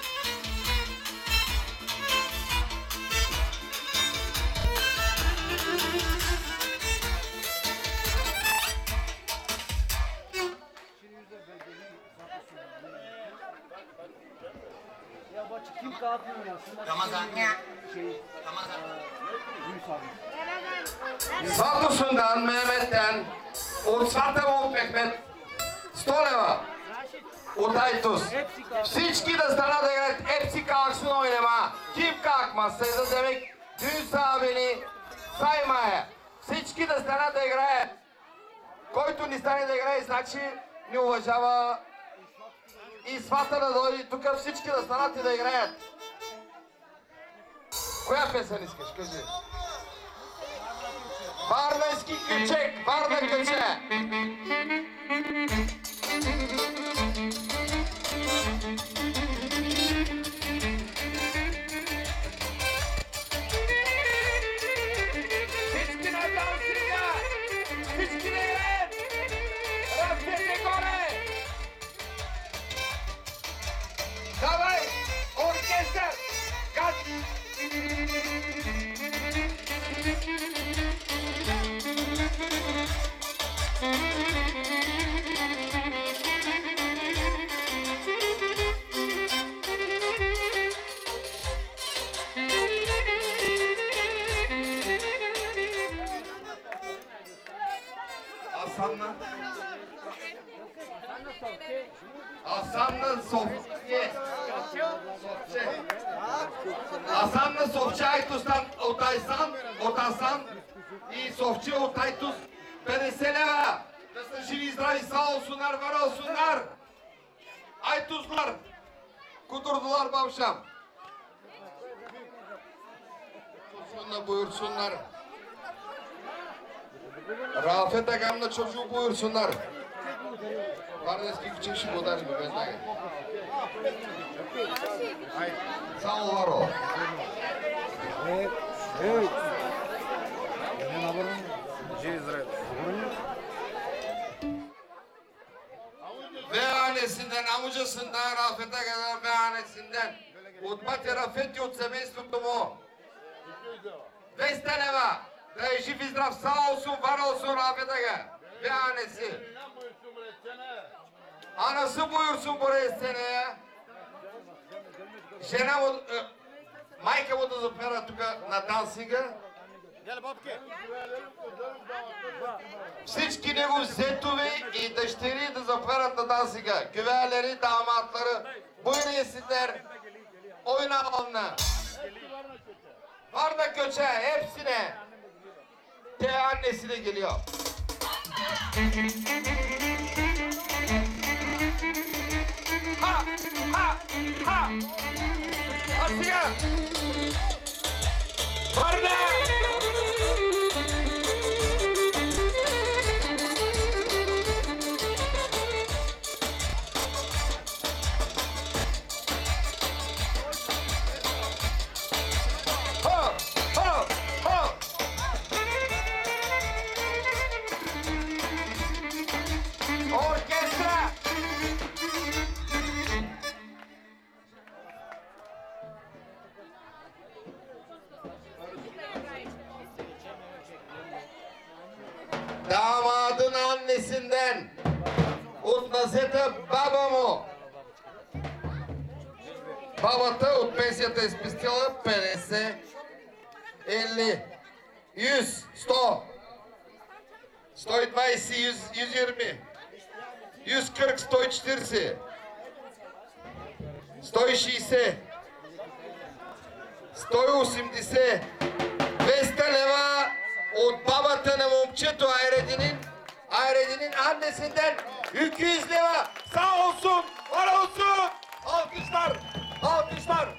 Speaker 5: Ya bak kim kağıtmıyor ya.
Speaker 6: Ramazan.
Speaker 5: Şey,
Speaker 6: Ramazan.
Speaker 5: Yunus abi.
Speaker 3: Satusundan Mehmet'ten от Сватево Мехмет сто лева от Айтос. Всички да станат да играят, hepsi kalksın oynama. Kim kalkmazsa demek düğün sahibini saymaya. Всички да станат да играят. Който не стане да играе, значи не уважава и свата да дойде тук, всички да станат и да играят. Коя песен искаш, кажи? Варненски кючек, Варна кюче. Всички на dansинга! Всички да играят! Ръцете горе! Давай! Оркестър! Газ! Hasan'la Hasan'la Sofçe Sofçe Hasan'la Sofçe Айтос'tan от Айсан, от Hasan и Sofçe от Айтос pedeset leva. Да са живи и здрави, sağ olsunlar, var olsunlar. Айтoslar kudurdular babşam. Çocuğuna buyursunlar. Rafet Agam'la çocuğu buyursunlar. Varneski küçük şu kadar mı ben de? Sağ ol var ol. Ve annesinden, amcasından, Rafet Aga'dan ve annesinden. От батя Рафет и от семейството му. двеста лева. Да е жив и здрав, сağ olsun, var olsun Rafet Aga ve annesi. Anası buyursun buraya seneye. Жена му, е, майка му да запера тук на дансинга. Всички негови зетове и дъщери да заперат на дансинга. Güveleri, damatları, buyurun yesinler. oyun alanına. Varna Köçe hepsine. T annesi de geliyor. Ha ha ha. Asiye. Varna. Ho ho ho. Orkestra. Damadın annesinden Utnazeta babamı. Babata от пенсията е спестила петдесет, елу, yüz, сто, сто и двадесет, yüz, yüz yirmi, yüz kırk, сто и четиридесет, сто и шестдесет, сто и осемдесет, двеста лева от бабата на момчето Айрединин, Айрединин annesinden iki yüz lira. Sağ olsun, var olsun. Alkışlar, alkışlar.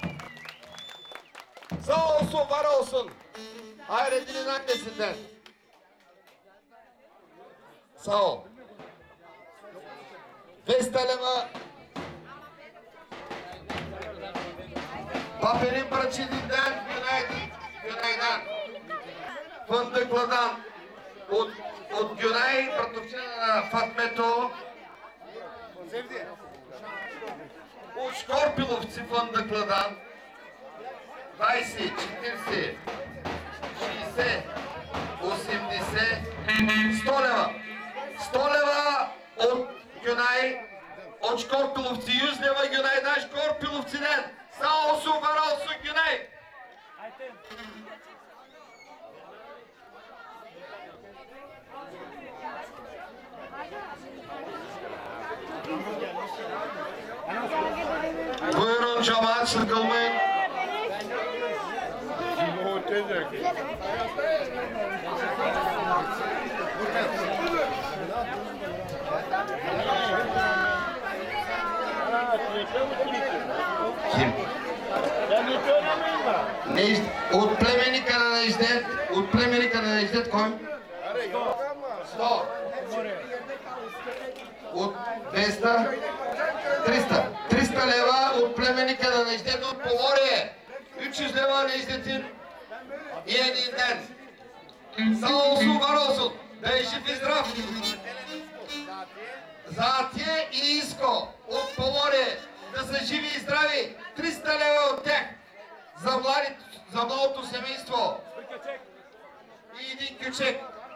Speaker 3: Sağ olsun, var olsun. Hayrettin'in annesinden. Sağ ol. Vestelema. Paperin Braçili'nden günaydın, günaydın. Fındıklı'dan от, от Günay, братовчина на Фатмето. От Шкорпиловци Фъндъкладан. двадесет, четиридесет, шестдесет, осемдесет, сто лева. сто лева от Günay, от Шкорпиловци. yüz лева Günay'dan Шкорпиловц'den. Sağ olsun, var olsun Günay. Buyurun cemaat, sıkılmayın. Kim? Necdet, от племенника на Necdet, от племенника на Necdet кой? сто. От двеста, триста. триста лева от племенника на Necdet от Поморие. üç yüz leva Necdet'in yeğeninden. Sağ olsun, var olsun. Değişik и здрав. Затие и Иско от Поморие. Да са живи и здрави. триста лева от тях. За, млади, за младото семейство. И един кючек.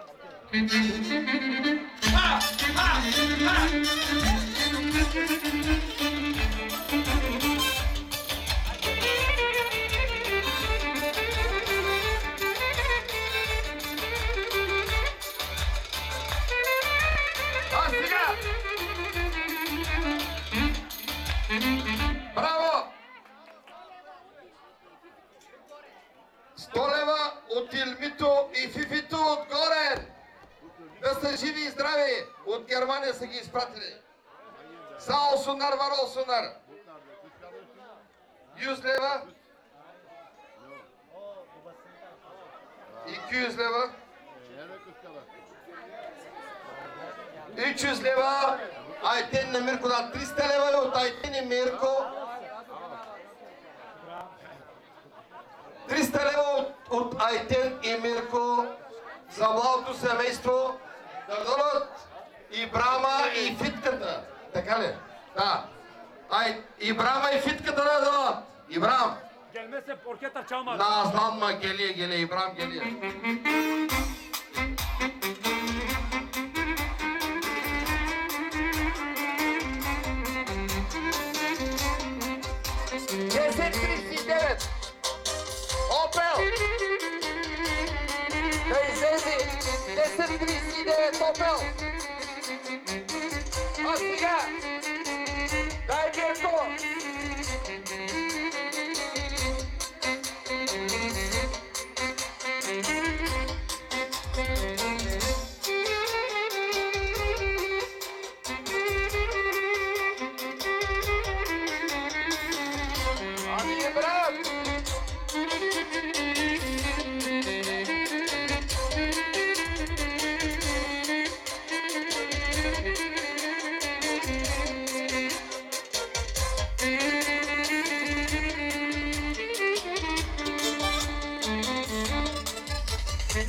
Speaker 3: Ха! Ха! Ха! А сега! Браво! сто лева от Илмито и Фифито от Горен. Да са живи и здрави. От Германия са ги изпратили. Сао Сунар, Варол Сунар. yüz лева. iki yüz лева. üç yüz лева. Айтен на Мирко, триста лева от Айтен и Мирко. триста лева от, от Айтен и Мирко за младото семейство да дадат и Брама и Фитката. Така ли? Да. Ай, и Брама и Фитката да дадат. İbrahim.
Speaker 5: Gelmezse orkestra çalmaz.
Speaker 3: Nazlanma, geliyor geliyor İbrahim geliyor. десет тридцать девять. Opel. Mercedes. десет тридцать девять Opel. А сега. Дай Герто.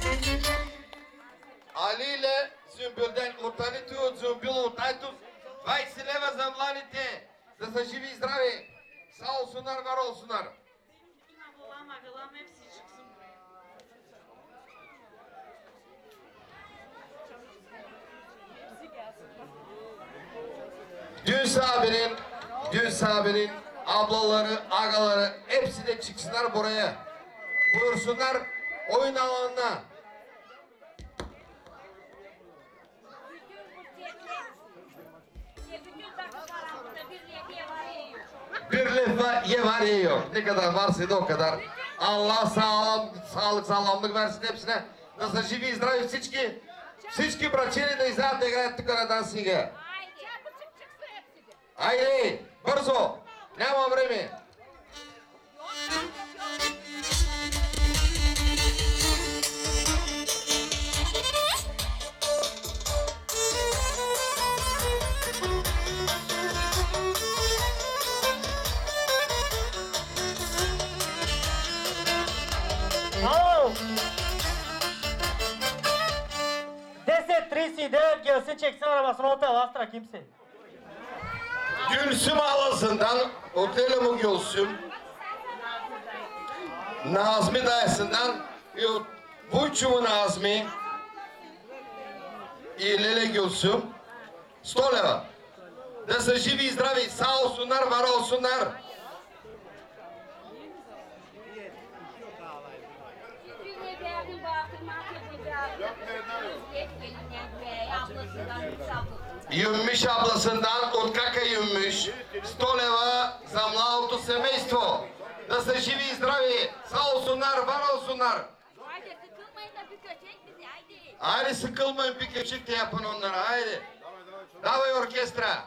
Speaker 3: Ali ile Zümbül'den Urtaniti от Зюмбил от Айтос. двайсет лева за младите. Да са живи и здрави. Сао Сунар, Варо Сунар. Düğüs abinin, Düğüs abinin ablaları, agaları hepsi de çıksınlar buraya. Buyursunlar oyun alanına. Bir lira ye var ye yok. Ne kadar varsa da o kadar. Allah sağlam, sağlık, sağlamlık versin hepsine. Да са живи и здрави всички. Всички брачени да излязат да играят тук на дансинга. Айде, бързо! Няма време!
Speaker 5: десет тридесет и девет gelsin çeksin arabasını otel astra kimse.
Speaker 3: Gülsüm ağlasından otele mu Gülsüm? Nazmi dayısından Vujçumu Nazmi и Леле Gülsüm сто лева. Да са живи и здрави, сао сунар, варо сунар. Юммиш абlasından от кака Юммиш сто лева за младото семейство. Да са живи и здрави. Сао сунар, варо сунар. Айде sıkılmayın bir keçik de yapın onlara. Haydi. Давай оркестра.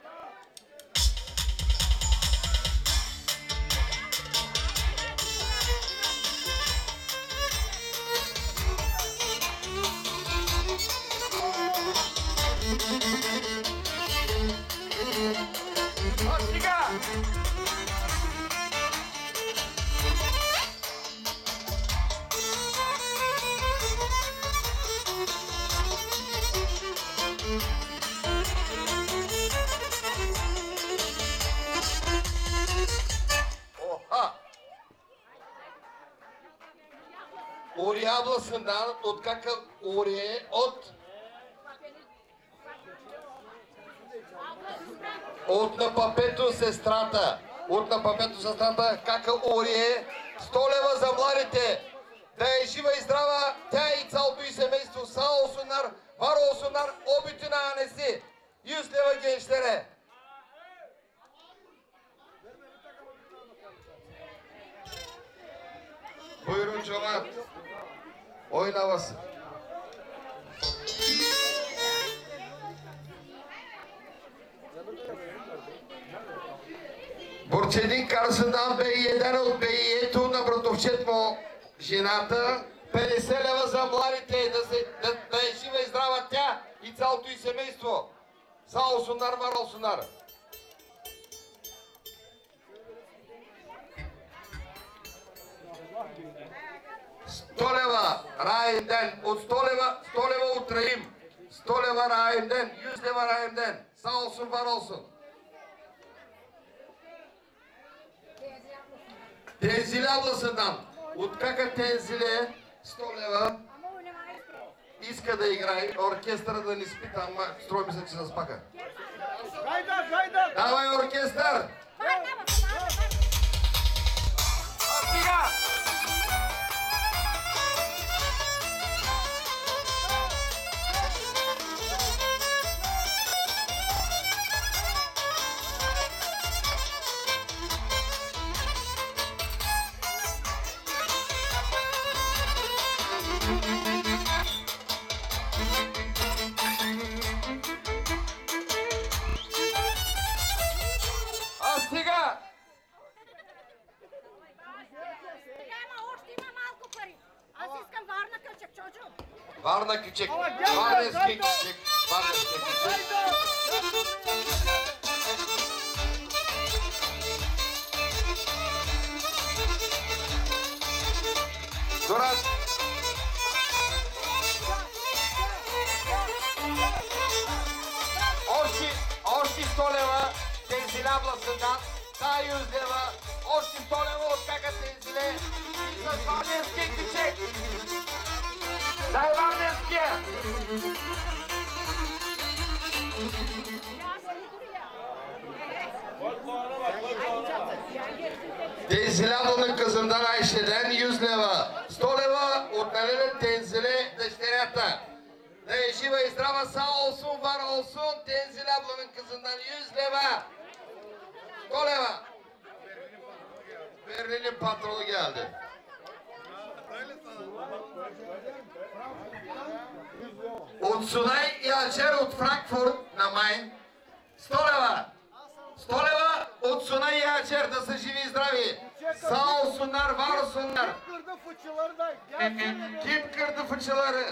Speaker 3: Ори абlasından от кака Ори от от на папето сестрата. От на папето сестрата кака Ори сто лева за младите. Да е жива и здрава тя и цялото и семейство. Сао сунар, варо сунар, обичи на Анеси. yüz leva gençlere. Buyurun Çoban. Oyun havası. Борчедин карсından Бейеден от Бейето на братовчет му жената. петдесет лева за младите, да, се, да, да е жива и здрава тя и цялото и семейство. Сао сунар, варо сунар. сто лева Раимден, от сто лева, сто лева от Раим. сто лева Раимден, yüz leva Raim'den. Sağ olsun, var olsun. Tenzile ablasından. От кака Тензиле, сто лева. Иска да играе, оркестъра да ни спита, ама строй ми се, че заспака. Давай оркестър! Варна Кючек, Варненски Кючек, Варненски Кючек. Дурак. Ябълсъндан, та юз лева, още сто лева от Пека Тензиле и с Варненския кючек. Дай Варненския! Тензиляно на Казандан Айшеден, юз лева, сто лева от Налена Тензиле, дъщерята. Да е жива и здрава, са Олсун, Вар Олсун, Тензиля Бламен Казандан, юз лева, сто лева. Berlin'in patronu geldi. От Сунай и Ачер от Франкфурт на Майн, сто лева. сто лева от Сунай и Ачер, да са живи и здрави. Сао Сунар, Варо Сунар. Kim kırdı fıçıları?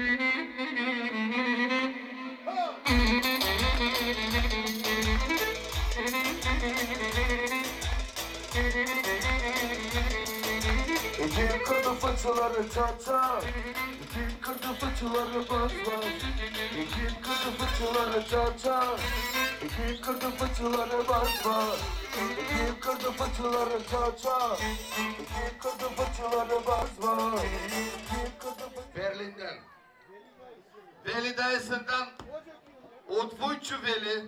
Speaker 1: Kim kırdı fıçıları çaça? Kim kırdı fıçıları bas bas? Kim kırdı fıçıları çaça? Kim kırdı fıçıları bas bas? Kim kırdı fıçıları çaça? Kim kırdı fıçıları bas bas? Kim kırdı fıçıları...
Speaker 3: Berlin'den. Veli dayısından от Войчо Вели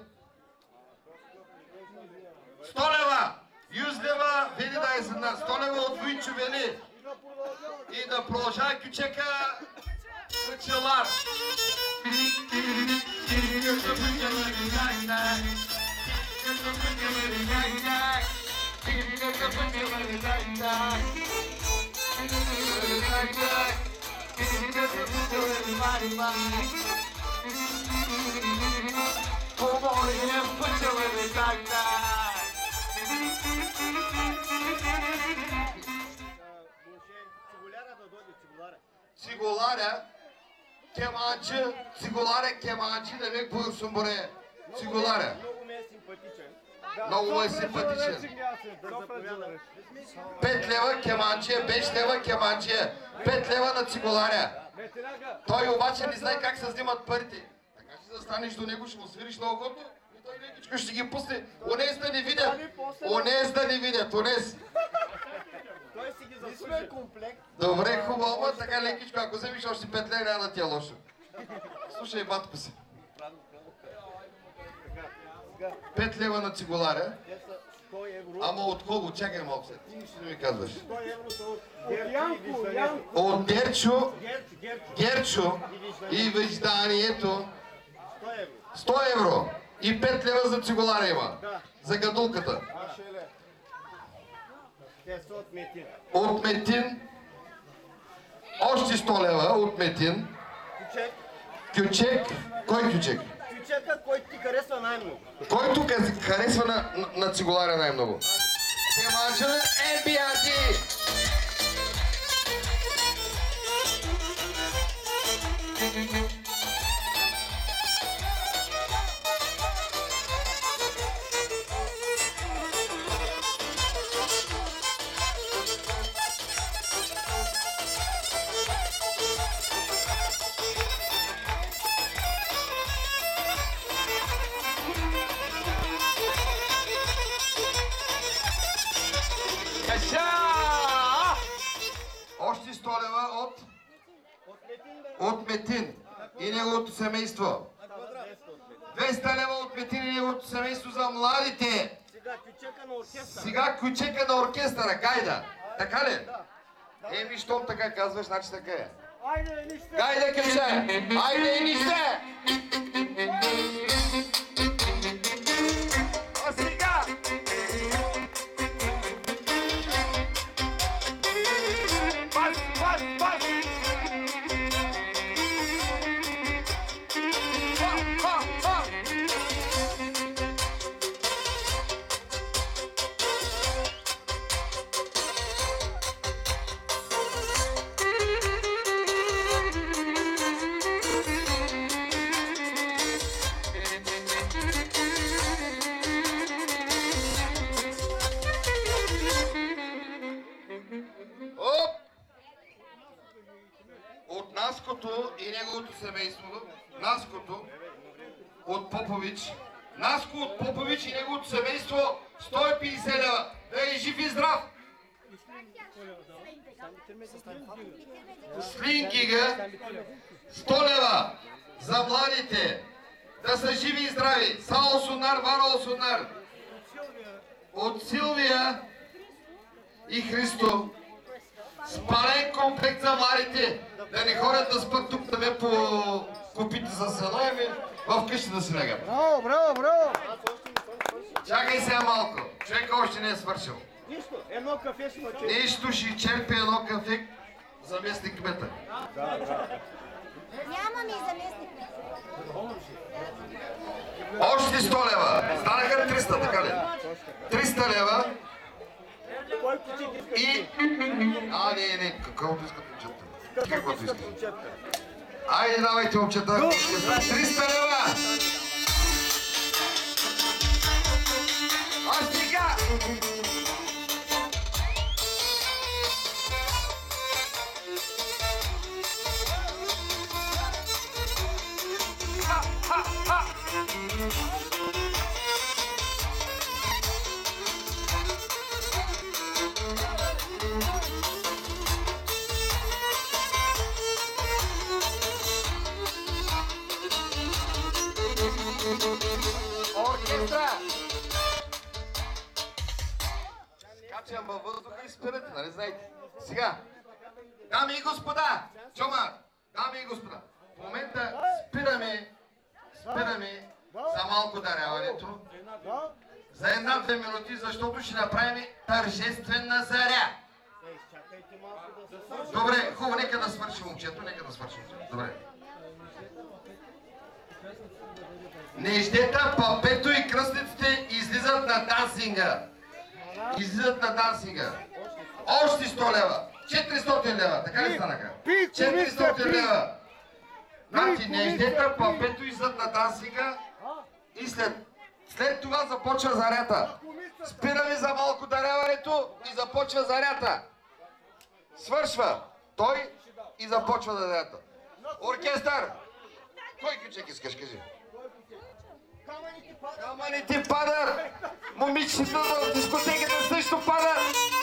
Speaker 3: сто лева, yüz лева, Вели дайсından сто лева от Войчо Вели и да продължава кючека фъчелар. Цигуларя, кеманчı, цигуларя кеманчı demek, buyursun buraya. Цигуларя.
Speaker 4: Много ми е симпатичен.
Speaker 3: Много му е симпатичен. пет лева кеманчия, пет лева кеманчия, пет лева на цигуларя. Той обаче не знае как се взимат парите. Така ще застанеш до него, ще му свириш много годно и той лекичко ще ги пусне. Онес да не видят, онес да не видят, онес.
Speaker 4: Той си ги заслужи комплект.
Speaker 3: Добре, хубаво, ама така лекичко, ако вземеш още пет лева, няма да ти е лошо. Слушай, батко си. пет лева на цигуларя.
Speaker 4: Те са сто евро.
Speaker 3: Ама от кого? Чакай малко след. Ти нищо не ми казваш.
Speaker 4: сто евро са от Янко, Янко.
Speaker 3: От Герчо,
Speaker 4: Герчо, Герчо.
Speaker 3: Герчо и вежданието
Speaker 4: сто евро.
Speaker 3: сто евро и пет лева за цигулара има.
Speaker 4: Да.
Speaker 3: За гадулката.
Speaker 4: Те са от Метин.
Speaker 3: От Метин още сто лева от Метин.
Speaker 4: Кючек.
Speaker 3: Кючек. Кой кючек?
Speaker 4: Кючека, който ти харесва най-много.
Speaker 3: Който ка- харесва на, на, на цигуларя най-много? Кеманча на Ен Би Ар Ди. Още сто лева от,
Speaker 4: От Метин да
Speaker 3: от Метин и неговото семейство. двеста лева от Метин и неговото семейство за младите.
Speaker 4: сега кючека на оркестър.
Speaker 3: Сега кючека на оркестъра, гайда. Така ли? Еми, щом така казваш, значи така е.
Speaker 5: Айде, нищо.
Speaker 3: Гайда, кюче! Айде, нище! А сега! Пас, пас, пас! Ха, ха, ха! Оп! От Наското и неговото семейство, Наското, от Попович Наско от Попович и неговото семейство сто и петдесет лева. Да е жив и здрав! Слинкига сто лева за младите. Да са живи и здрави. Сао Сунар, Варо Сунар. От Силвия и Христо. Спален комплект за младите. Да не ходят да спят тук да ме по купите за село и ми в къщи да си легат.
Speaker 5: Браво, браво, браво!
Speaker 3: Чакай сега малко. Човек още не е свършил.
Speaker 5: Нищо, едно кафе ще мъче.
Speaker 3: Нищо ще черпи едно кафе заместник кмета.
Speaker 6: Няма ми заместник.
Speaker 3: Още сто лева. Станаха триста, така ли? триста лева.
Speaker 5: Кой кучик иска?
Speaker 3: И... А, не, не, каквото искат момчета. Каквото искат. Айде, давайте момчета. триста лева. А сега! Оркестра! Скачам във въздуха и спирате, нали знаете? Сега, дами и господа, Чомар, дами и господа, в момента спираме, спираме за малко даряването, за една-две минути, защото ще направим тържествена заря. Добре, хубаво, нека да свърши момчето, нека да свърши момчето. Добре. Нещета, папето и кръстниците излизат на дансинга. Излизат на дансинга. Още сто лева. четиристотин лева. Така ли станаха? четиристотин лева. Значи нещета, папето излизат на дансинга и след, след това започва зарята. Спираме за малко даряването и започва зарята. Свършва той и започва зарята. Оркестър! Кой кючек искаш, кажи? Камъните падат! Момичета в дискотеката също падат!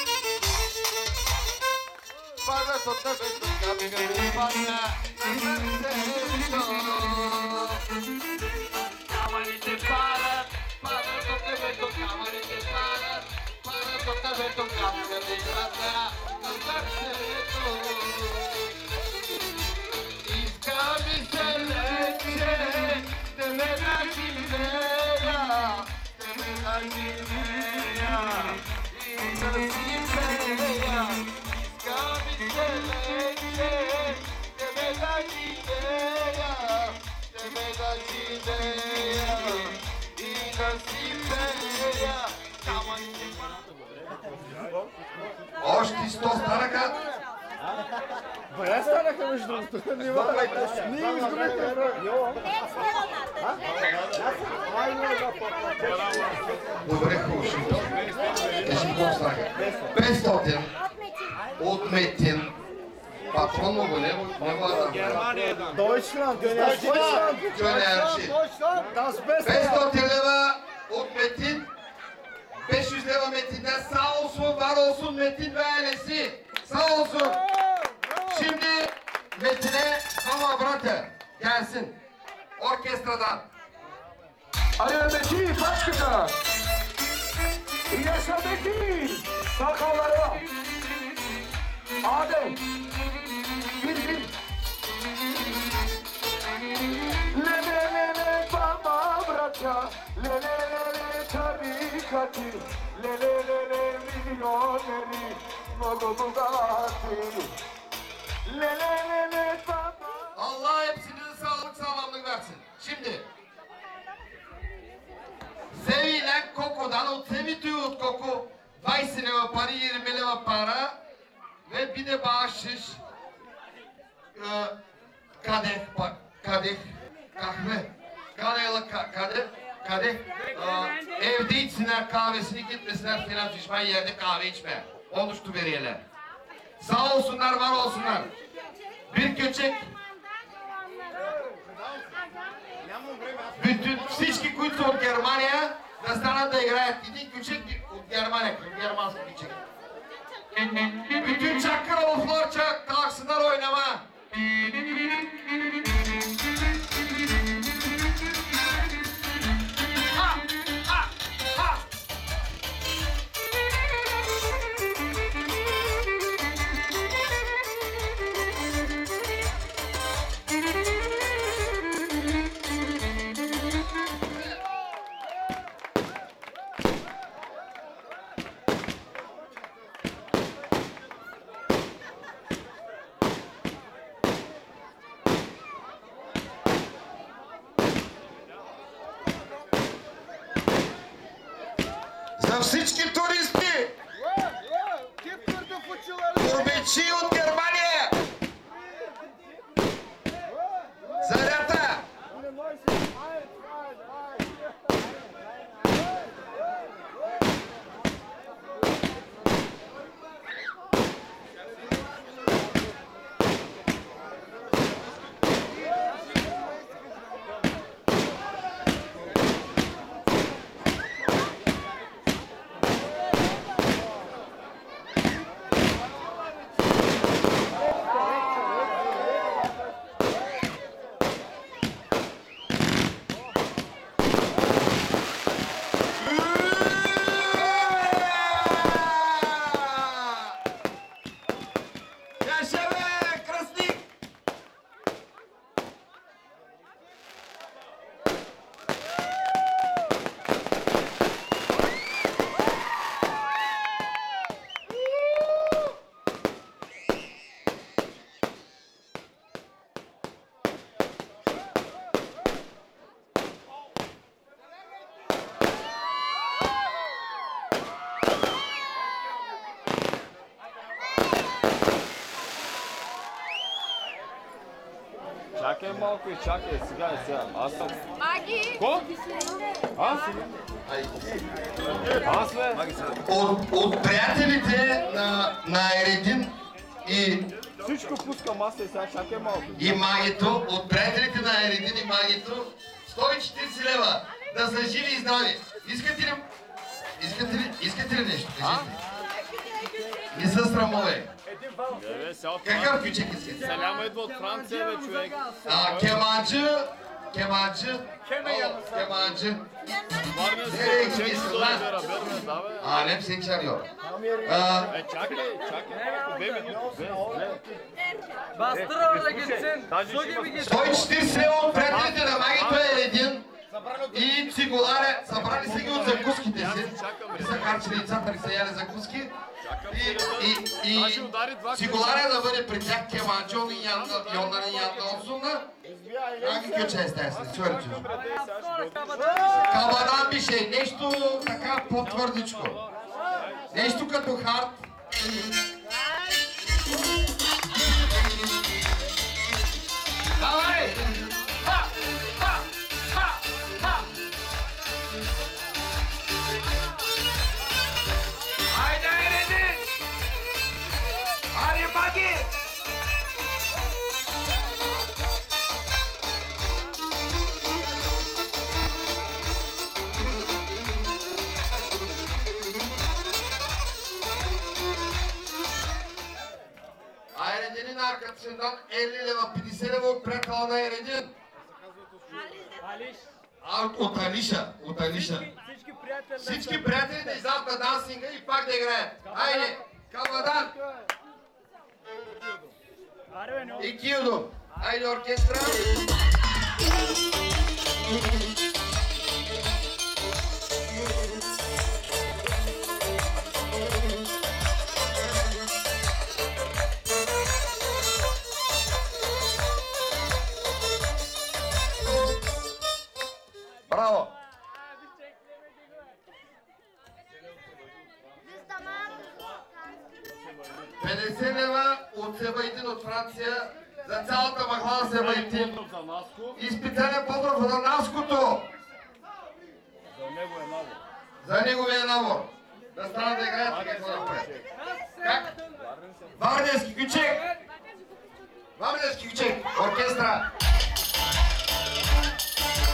Speaker 3: Падат от небето, камъните падат! Камъните падат! Падат от небето, камъните падат! Падат от небето, камъните падат! Иска ми се лекше, да ме наживея, да ме наживея и да си пея. Иска ми се лекше, да ме наживея, да ме наживея и да си пея. Още сто станаха.
Speaker 5: Бая станаха между другото. Ние им изгубихме.
Speaker 3: Добре, хубаво. Кажи колко станаха? петстотин от Метин. Патрон много не мога да дам.
Speaker 5: Deutschland, Deutschland.
Speaker 3: Чой не ярчи. петстотин лева от Метин. Беше излева Метин. Саосун, Варосун, Метин, Вайлеси. Саосун. Şimdi Metin'e ama bırakın gelsin orkestradan.
Speaker 1: Ayağındaki başkıta. Yaşadaki sakallara. Adem. Bir bir. Le le le le baba bırakın. Le le le le tarikati. Le le le le milyoneri. Mogu Bugatti.
Speaker 3: Allah hepsinize sağlık sağlamlık versin. Şimdi sevilen kokodan o sevitiyor от koku двайсет лева пари, yirmi лева para ve bir de bağışış e, kadeh, kadeh, kahve, kadehli kadeh, kadeh e, evde içsinler kahvesini gitmesinler filan şişman yerde kahve içme. Oluştu veriyeler. Sağ olsunlar, var olsunlar. Bir köçek. Bütün, всички, които са от Германия, да станат да играят. Един кючек от Германия, германски кючек. Bütün Çakkaralılar kalksınlar oynama. Ha, ha, ha. За всички туристи, турбичи от Германия, зарята!
Speaker 4: Чакай малко и чакай, сега е сега. Аз съм...
Speaker 6: Маги!
Speaker 4: Ко? Аз? Аз бе?
Speaker 3: От, от приятелите на, на Ередин и,
Speaker 4: Всичко пускам аз и сега, чакай малко.
Speaker 3: и Магито, от приятелите на Ередин и Магито, сто и четиридесет лева да са живи и здрави. Искате ли, искате ли, искате ли нещо? Кажете. Не се срамове.
Speaker 4: Не бе, сега от
Speaker 3: Какъв кючек искате?
Speaker 4: Селяма идва от Франция, бе, човек.
Speaker 3: А, кеманче, кеманче, о, кеманче.
Speaker 4: Варня си,
Speaker 3: Е,
Speaker 4: чек
Speaker 3: ги
Speaker 4: си
Speaker 3: са,
Speaker 4: да
Speaker 3: да.
Speaker 4: бе, рабер, да, бе.
Speaker 3: Алем сенчарио. А,
Speaker 4: Е, чакай, чакай малко, две минути, две, две.
Speaker 5: Bastır orada gitsin.
Speaker 4: Даже
Speaker 5: Su
Speaker 4: ще
Speaker 5: gibi
Speaker 4: има...
Speaker 5: gitsin.
Speaker 3: сто и четиридесет лева от приятелите на Магито Ередин и цигуларя, събрали са ги от закуските си. Не са харчили децата, не са яли закуски. И, и,
Speaker 4: Даже
Speaker 3: и
Speaker 4: удари два
Speaker 3: цигуларя да бъде при тях кеманчо и Йонна и Янда Осуна. Как ги кюче е с тази? Чуърчо. Кабадан пише нещо така по-твърдичко. Нещо като хард. Давай! Ха! Ха! Ха! Ха! Haydi Eredin! Hadi Magi! Eredin'in arkasından elli leva, петдесет лева от приятела на Ередин. А, от Алиша, от Алиша.
Speaker 5: Всички приятели.
Speaker 3: Всички приятели да излязат на дансинга и пак да играят. Айде, Кабадан и Килдо. Айде, оркестра. Браво! петдесет лева от Себайтин от Франция за цялата махла на Себайтин. И специален поздрав за Наското.
Speaker 4: За него е набор.
Speaker 3: За неговия набор. Да станат да играят и какво напред. Как? Варненски кючек! Варненски кючек! Оркестра!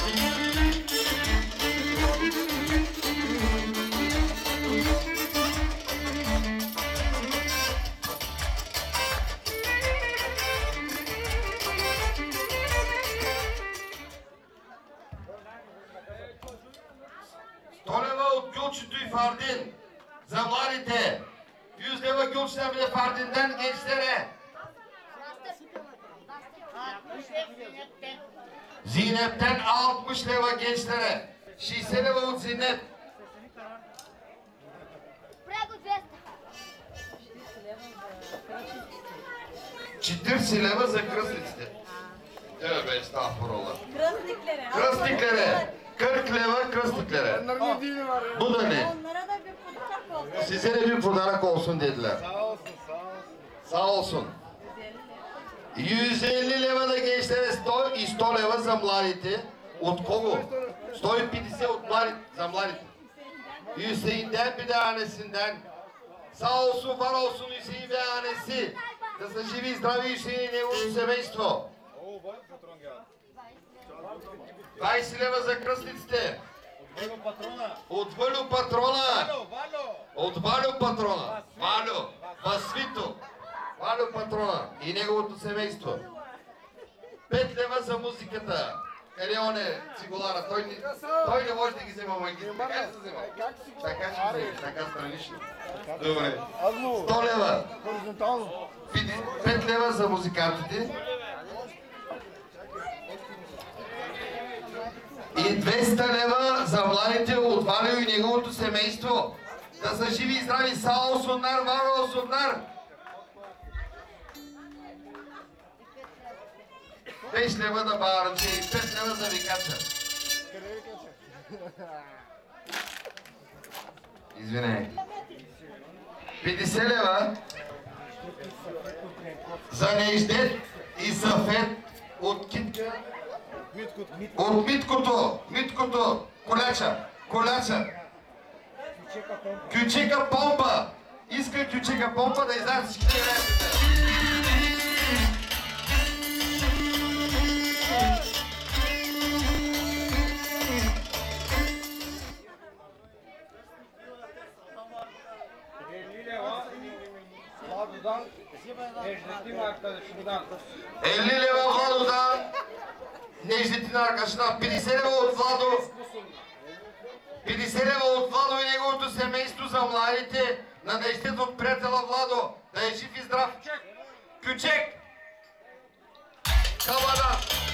Speaker 3: Fardin. За mladите. yüz leva Gülşen bile Fardin'den gençlere. Zeynep'ten altmış leva gençlere. şezdeset leva от Zeynep. четиридесет лева за кръстниците. Tövbe estağfurullah.
Speaker 6: Кръстниклere.
Speaker 3: Кръстниклere. kırk leva кръстниклere. Bu da ne?
Speaker 6: Onlara da bir pudrak olsun.
Speaker 3: Size de bir pudrak olsun dediler.
Speaker 4: Sağ olsun, sağ olsun.
Speaker 3: Sağ olsun. yüz elli leva da gençlere сто и сто leva за mladите. От кого? сто и петдесет от mladите, за mladите. Hüseyin'den bir de annesinden. Sağ olsun, var olsun Hüseyin ve annesi. Да са живи и здрави Hüseyin и неговото семейство.
Speaker 4: О, бъде патрон гяд.
Speaker 3: двайсет лева за кръстниците.
Speaker 4: От Валю патрона.
Speaker 3: От Валю патрона.
Speaker 4: Валю, Валю.
Speaker 3: От Валю патрона. Валю. Васвито. Валю патрона и неговото семейство. пет лева за музиката. Къде он е цигулара? Той не, той не може да ги взема майките. Така ще се взема. Така ще взема. Така странично. Добре. сто лева.
Speaker 4: Хоризонтално.
Speaker 3: пет лева за музикантите. И двеста лева за младите от Валио и неговото семейство. Да са живи и здрави. Сао Сунар, Варо Сунар. пет лева да бараче и пет лева за викача.
Speaker 4: Къде ви кача?
Speaker 3: Извиней. петдесет лева за Неждет и Сафет от Китка. От Миткото. Миткото. Коляча. Коляча. Кючека помпа. Иска кючека помпа да издаде всичките реците. elli leva Vlado'dan Necdet'in arkadaşına, петдесет лева от Владо, петдесет лева от Владо и неговото семейство за младите, на Necdet от приятела Владо, да е жив и здрав. Кючек! Кабада!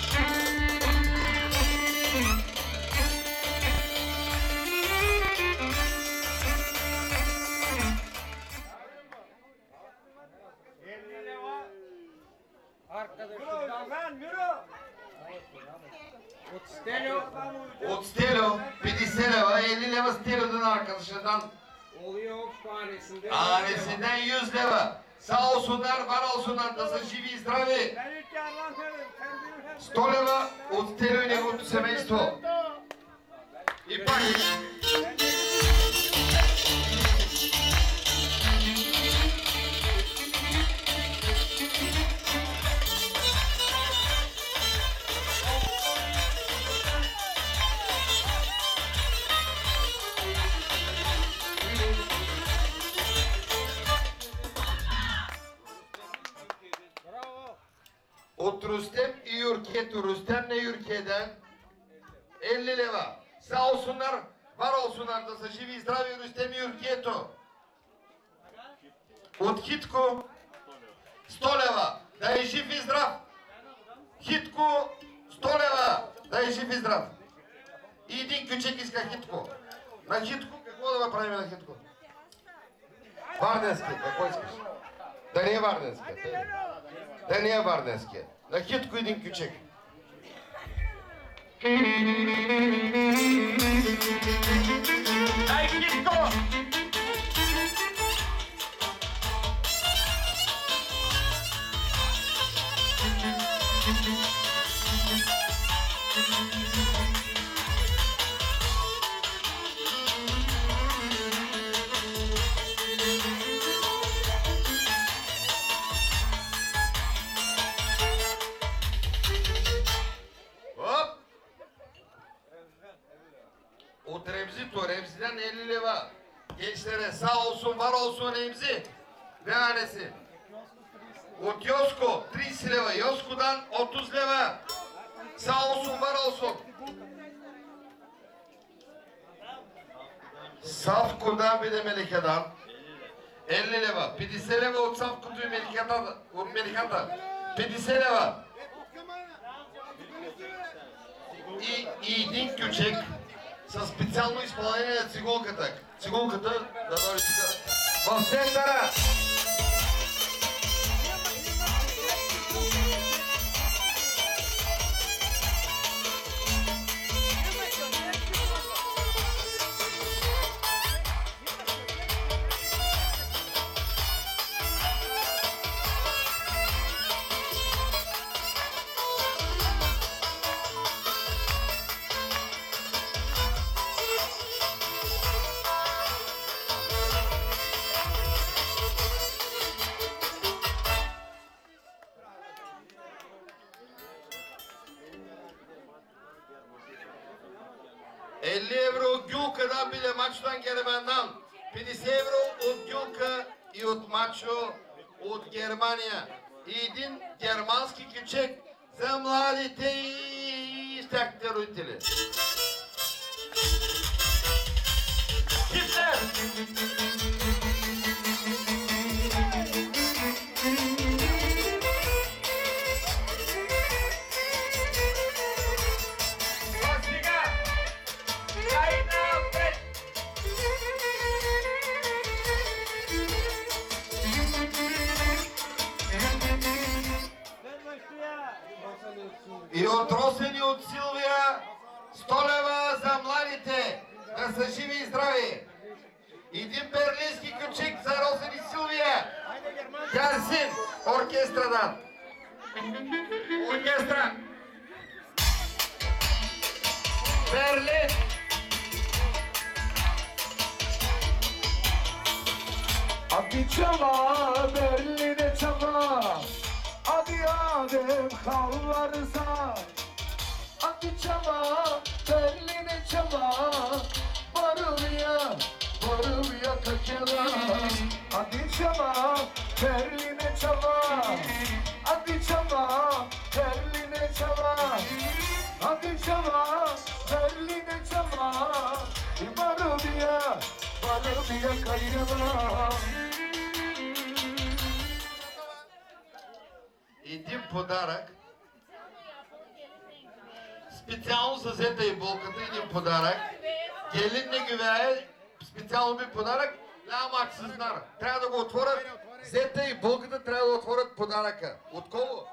Speaker 3: От Стелио, петдесет лева, elli leva Stelio'dan arkadaşından.
Speaker 7: Oluyor hanesinden.
Speaker 3: Hanesinden yüz leva. Sağ olsunlar, var olsunlar, da са живи и здрави. сто лева от Стелио и неговото семейство. И пак. От Рустем и Юркето. Рустем на Юрке'den elli leva. Sağ olsunlar, var olsunlar, da са живи и здрави Рустем и Юркето. От Хитко сто лева. Да е жив и здрав. Хитко сто лева. Да е жив и здрав. И един кючек иска Хитко. На Хитко какво да направим на Хитко? Варденски, какво искаш? Да не е Варденски. Да не е Варденски. На Хитко един кючек. Ай, Хитко! От Ремзито, Ремзиден elli leva. Gençlere sağ olsun, var olsun Remzi ve ailesi. От Йоско тридесет leva. Yosko'dan otuz leva. Sağ olsun, var olsun. Савкодан биде Мелихадан. elli лева. петдесет лева от Савкото и Мелихата. От Мелихата. петдесет лева. И, и един кючек със специално изпълнение на цигулката. Цигулката да дойде тук. В центъра. elli евро от Гюлкадан биде Мачодан Германдан. петдесет евро от Гюлка и от Мачо от Германия. И един германски кючек за младите и тяхните родители. Хитлер! И от Росен и от Силвия сто лева за младите. Да са живи и здрави. Един берлински кючек за Росен и Силвия. Гарсин, оркестрадан. Оркестра. Берлин.
Speaker 1: Hadi çala Berlin'e çala. Hadi Adem halları sar. Hadi çala Berlin'e çala. Barılya, barılya takela. Hadi çala Berlin'e çala. Hadi çala Berlin'e çala. Hadi çala Berlin'e çala. Barılya, barılya kayala.
Speaker 3: Един подарък. Специално за Зета и Болката един подарък. Гелин не гивее. Специално ми подарък. Няма мач с знара. Трябва да го отворят. Зета и Болката трябва да отворят подаръка. От кого?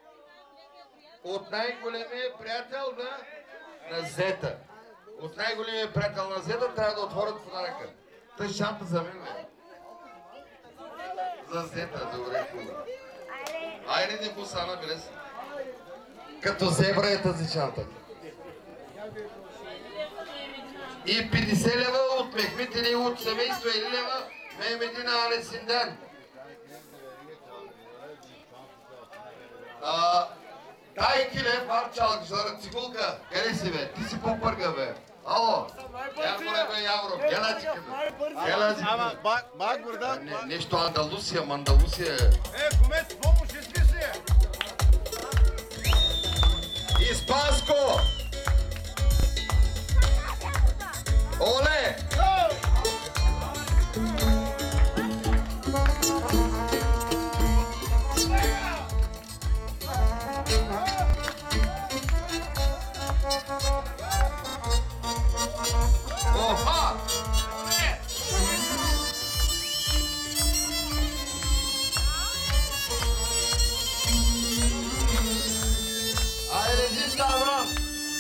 Speaker 3: От най-големия приятел на, на Зета. От най-големия приятел на Зета трябва да отворят подаръка. Тъй шанта за мен, бе. За Зета, добре, хубаво. Айде не бусана, билес. Като зебра е тази чанта. И петдесет лева от Мехметини от семейство елli лева Мехметина Алесинден. Дай киле, парчалък, за цигулка. Къде си, бе? Ти си по-пърга, бе. Ало, я моля, бе, Явро. Гела чиката. Гела чиката.
Speaker 4: Бак buradan.
Speaker 3: Нещо Андалусия, Мандалусия.
Speaker 4: Е, комет, помощ, иски си.
Speaker 3: Испанско! Оле! Оха! Айде, резиста, Аврам!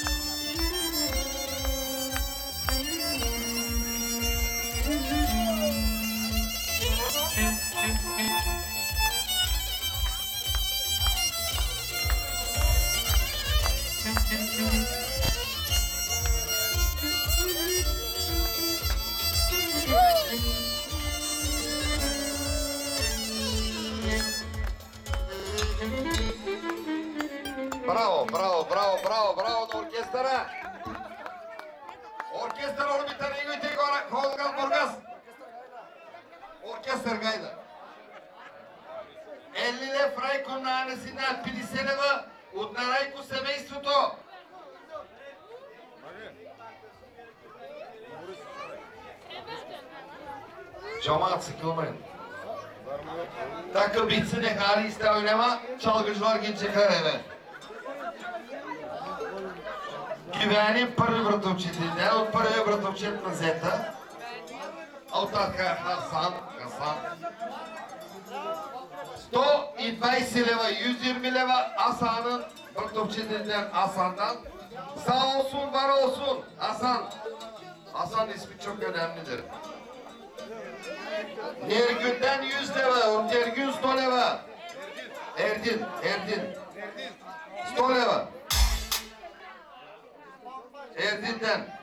Speaker 3: Браво, браво, браво, браво, браво на оркестъра! Оркестър Орбита, неговите хора, Холган Бургас! Оркестър Гайда! elli лев Райко на Анесина, петдесет лева от на Райко семейството! Cemaat sıkılmayın. Takıl bitsin de hali iste oynama. Çalgıcılar gidecekler eve. Güveni pърви братовчетите, от първия братовчет на Зета. От така Хасан, Хасан. сто и двайсет лева, yüz yirmi leva Hasan'ın bratовчетinden Hasan'dan. Sağ olsun, var olsun Hasan. Hasan ismi çok önemlidir. Nergün'den yüz leva, Nergün sto leva. Erdin, Erdin. sto leva. Erdin'den.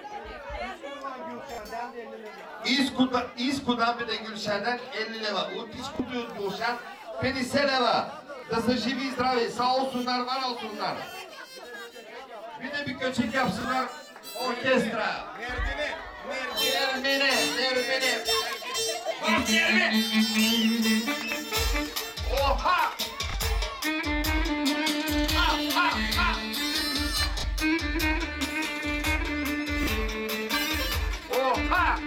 Speaker 3: İzku'dan, İzku'dan bir de Gülşen'den elli leva. От İzku'da Gülşen pedeset leva. Da са живи и здрави. Sağ olsunlar, var olsunlar. Bir de bir göçek yapsınlar. Orkestra. Nerdine. Nerdine. Nerdine. Bak yerine. Oha. Ha ha ha. Oha.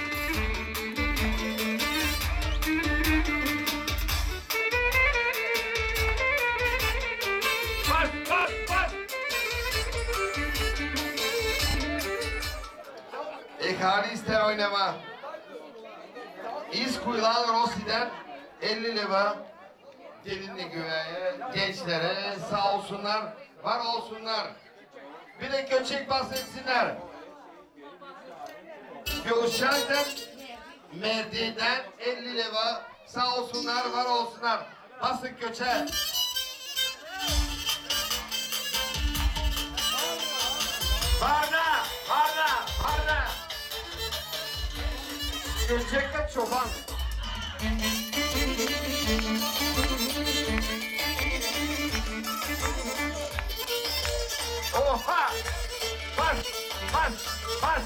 Speaker 3: Bas bas bas. Ekaniste oynama. İzkuyulan Rossi'den elli leva. Gelinli güveye, gençlere sağ olsunlar, var olsunlar. Bir de göçek bahsetsinler. Gülşen'den, Merdi'den elli leva sağ olsunlar, var olsunlar. Basın göçe. Varna, varna, varna. Göçekte çoban. Oha! Bas! Bas! Bas!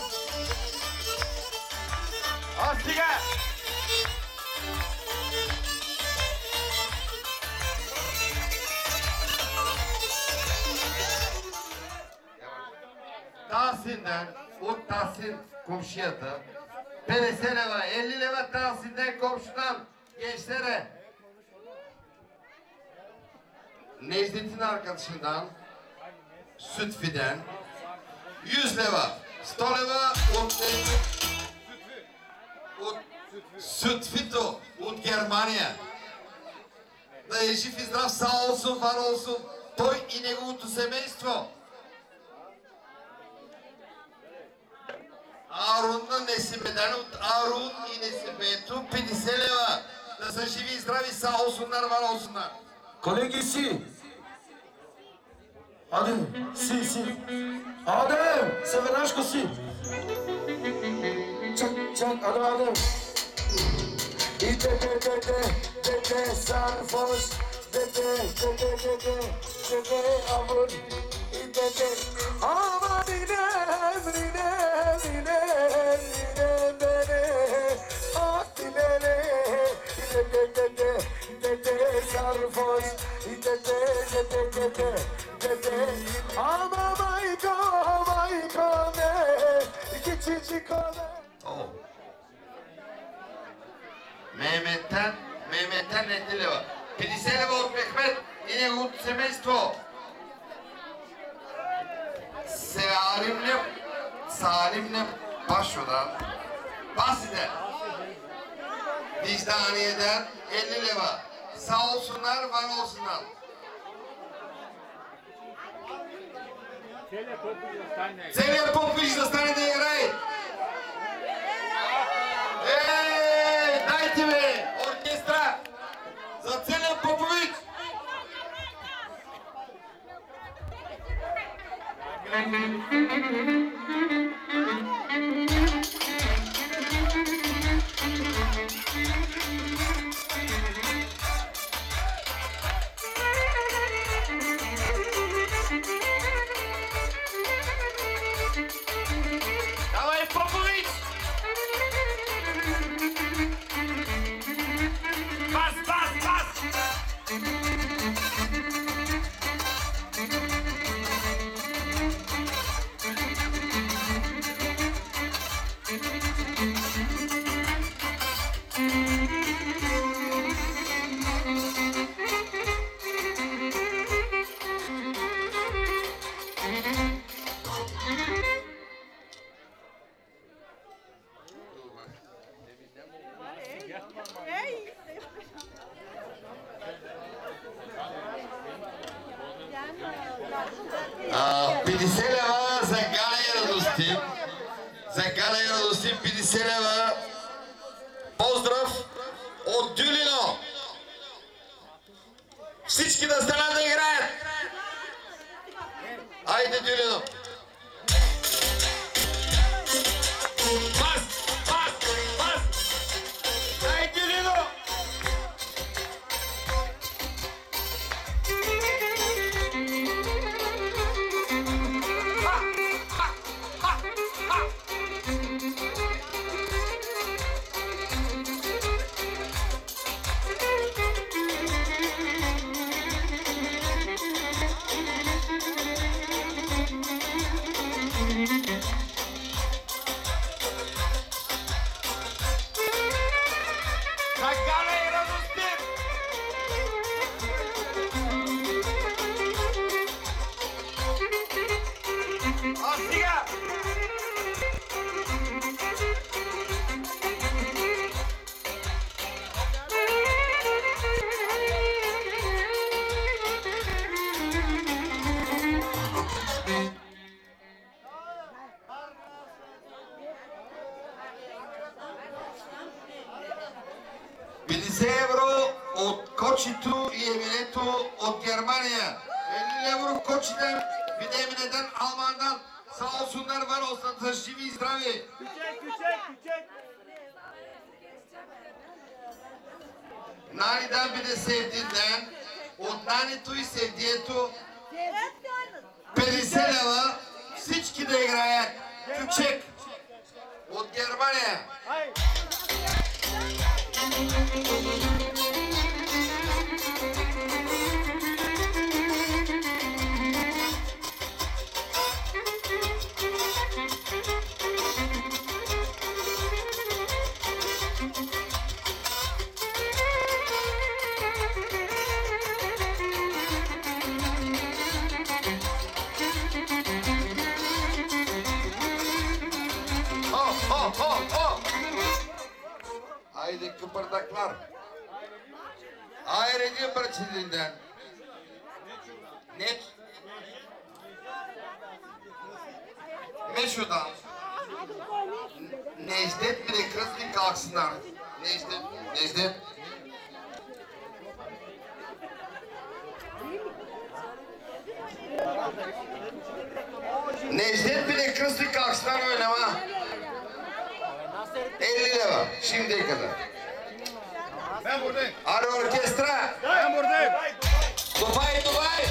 Speaker 3: Astiga! Tahsin'den, o Tahsin komşuya da pedeset leva, elli leva Tahsin'den komşudan gençlere. Necdet'in arkadaşından Sütfi'den yüz leva, sto leva от от Sütfito, от Германия. Да е жив и здрав, сağ olsun, var olsun, той и неговото семейство. Arun'un Nesibe'den, от Arun и Несибето, pedeset leva. Да са живи и здрави, sağ olsunlar, var olsunlar.
Speaker 1: Kolegi si. Adem, si, si. Adem, Sevenaşko si. Çak, çak, Adem, Adem. İde, de, de, de, de, de, sarhoş. De, de, de, de, de, de, de, de, avun. İde, de. Aman inem, inem, inem, inem, beni. Ah, dilene. İde, de, de, de, de, de, sarhoş. İde, de, de, de, de, de. Ama mayko, mayko ne, küçücük ole.
Speaker 3: Oh. Mehmet'ten, Mehmet'ten elli leva. pedeset leva от Mehmet и неговото семейство. Salim'le, Salim'le Paşo'dan, Basi'den, Vicdaniye'den elli leva. Sağ olsunlar, var olsunlar. Целият Попович да стане да играе! Ей, дайте бе! Оркестра! За целият Попович! Давай, Попович! Бас, бас, бас! А, петдесет лева за Галя и Радостин. За Галя и Радостин петдесет лева. Поздрав от Дюлино. Всички да станат да играят. Айде, Дюлино. Пас, пас, пас. Ай, Дюлино. петдесет евро от Кочето и Емилето от Германия. elli евро Koçi'den bir de Emine'den Alman'dan sağ olsunlar var olsun живи и здрави.
Speaker 5: Küçük küçük küçük.
Speaker 3: Nani'den bir de sevdiğinden от Нанито и Sevdiyeto петдесет лева всички да играят. Küçük от Германия.
Speaker 5: Hayır.
Speaker 3: Haydi kıpırdaklar. Hayır edin bırçınından. Ne? Meşhudan. Necdet bile kızlık kalksınlar. Necdet, Necdet. Necdet bile kızlık kalksınlar oynama. elli lira şimdiye kadar.
Speaker 4: Ben buradayım.
Speaker 3: Hadi orkestra.
Speaker 4: Ben buradayım.
Speaker 3: Dubai, Dubai.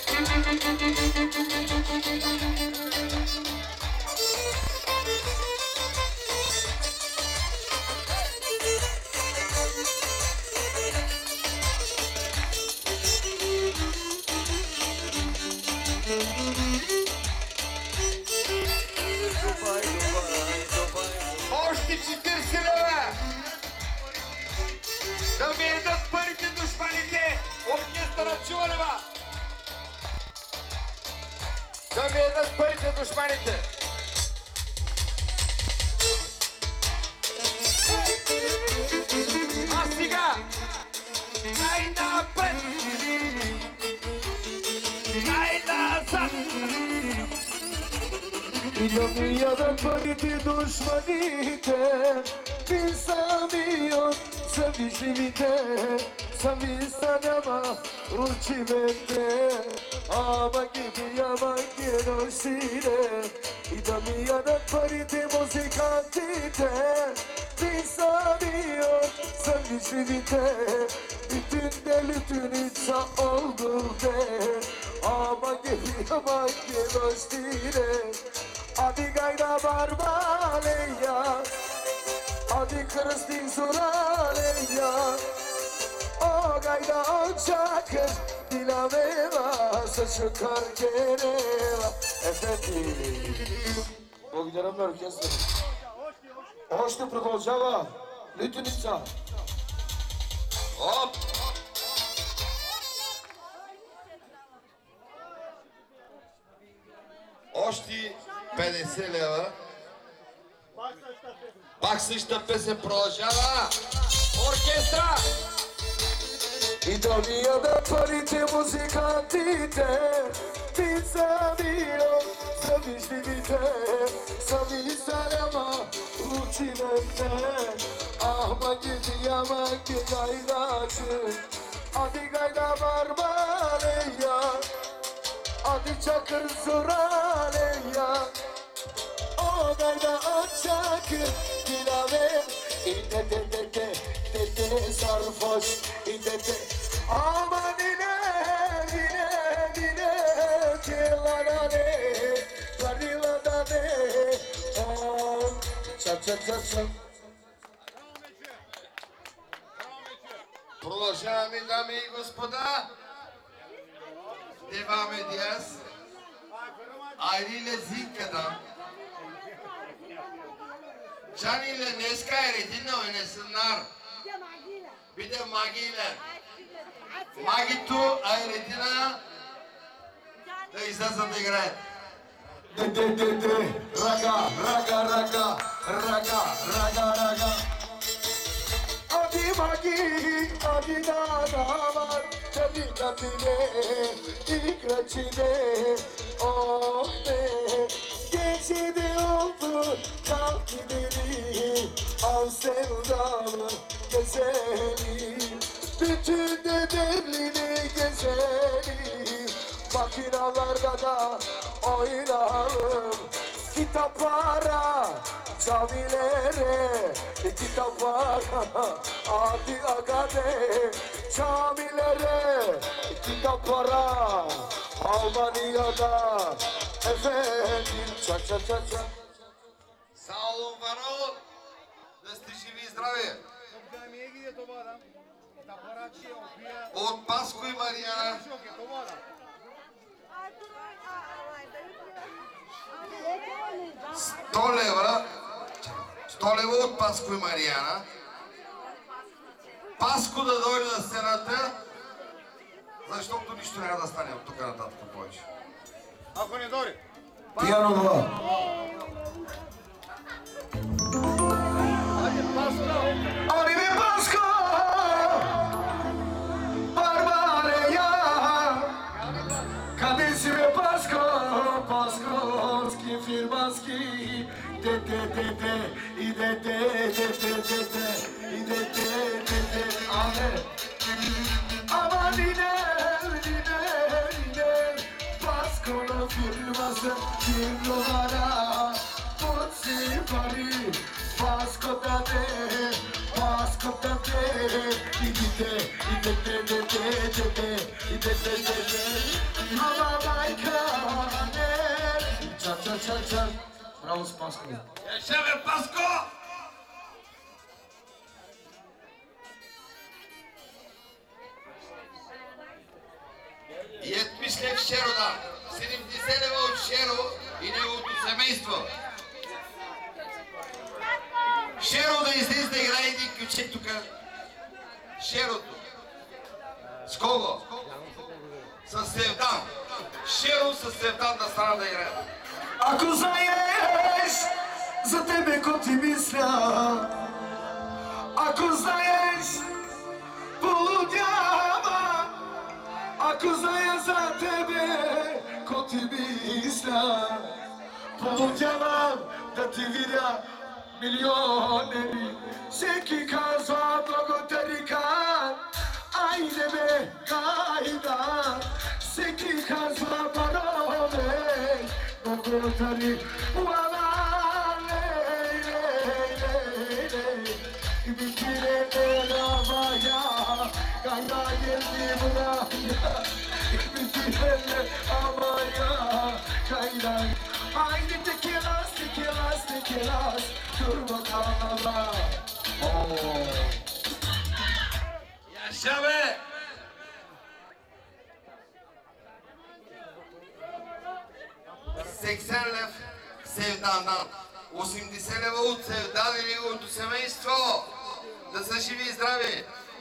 Speaker 3: Още четиридесет лева. Да ми едат парите душманите. Оркестъра чува лева. Да ми едат парите душманите. А сега най-напред, най-назад.
Speaker 1: И да ми ядат парите душманите, ти сами от сами живите, сами станема урчивете, ама ги ама ги носите. И да ми ядат парите музикантите, ти сами от sami живите, bütün delütün insa oldu de, ama geri ama geri dostire. Adi gayda barba leya, adi kırıstin suraleya, o gayda ocak dilameva, saçı kar geneva. Efendim, благодарам на оркестъра. Още продължава Лютеница.
Speaker 3: Оп! Още петдесет лева. Пак същата песен продължава. Оркестра!
Speaker 1: И да ми ядат парите музикантите, Ти самиро, самиш видите, сами саляма, училете. Ahma gidi yaman ki gaydacı, adi gayda barbareya, adi çakır zuraleya. O gayda açakır dilave, inde de de de de de sarhoş, inde de. Aman ine ine ine kelana ne, varila ne, oh ça ça ça ça.
Speaker 3: Продължаваме, дами и господа. Деваме диас. Айриле зинкадан. Canile neska eredinle oynasınlar. Bir de magiyle. Magitu eredina da izlazın da igre.
Speaker 1: De de de de raga raga raga raga raga raga. Adi magi adi nanavar tabi tatile ikraçile oh be geçidi oldu kalk gidelim al sevdalı gezelim bütün de devrini gezelim makinalarda da oynayalım kitaplara camilere kitaplara adi agade camilere kitaplara Almanya'da efendim ça ça ça ça.
Speaker 3: Sağ olun, var olun. Да сте живи и здрави. От Паско и Мариана. Сто лева. Сто лева от Паско и Мариана. Паско да дойде на сцената, защото нищо няма да стане от тук нататък повече.
Speaker 4: Ако не дойде.
Speaker 1: Пиано два. Arrive Pasco, Barbareia, cadê-se Pasco, Pascoski, Firmaski, de de de de, e de de de de de de, e de de de de, amen. Aman ine, ine, ine, Pasco'nun firması bir numara, Putsi Paris. Pasco'da de, Pasco'da de, idite, idite, de de de de, idite, de de, ama baykane, ça ça ça ça, bravo Pasco.
Speaker 3: Yaşa be Pasko! yetmiş лев Шерода, седемдесет лева от Шеро и неговото семейство. Шеро да излезе да играе един ключек тук. Шерото. С кого? С Севдан. Шеро с Севдан да стана да играе.
Speaker 1: Ако знаеш, за тебе ко ти мисля, ако знаеш, полудява, ако зная за тебе ко ти мисля, полудявам да ти видя милионери, всеки казва благодарика, айде бе, кайда, всеки казва пароле, благодари, уала, лей, лей, лей, лей, и битире не равая, кайда елни бурая, и битире не равая, кайда. Haydi tekilas, tekilas, tekilas, dur bakalım.
Speaker 3: Yaşa be! seksen лев Sevdan'dan, осемдесет лева от Sevdan и неговото семейство. Да са живи и здрави!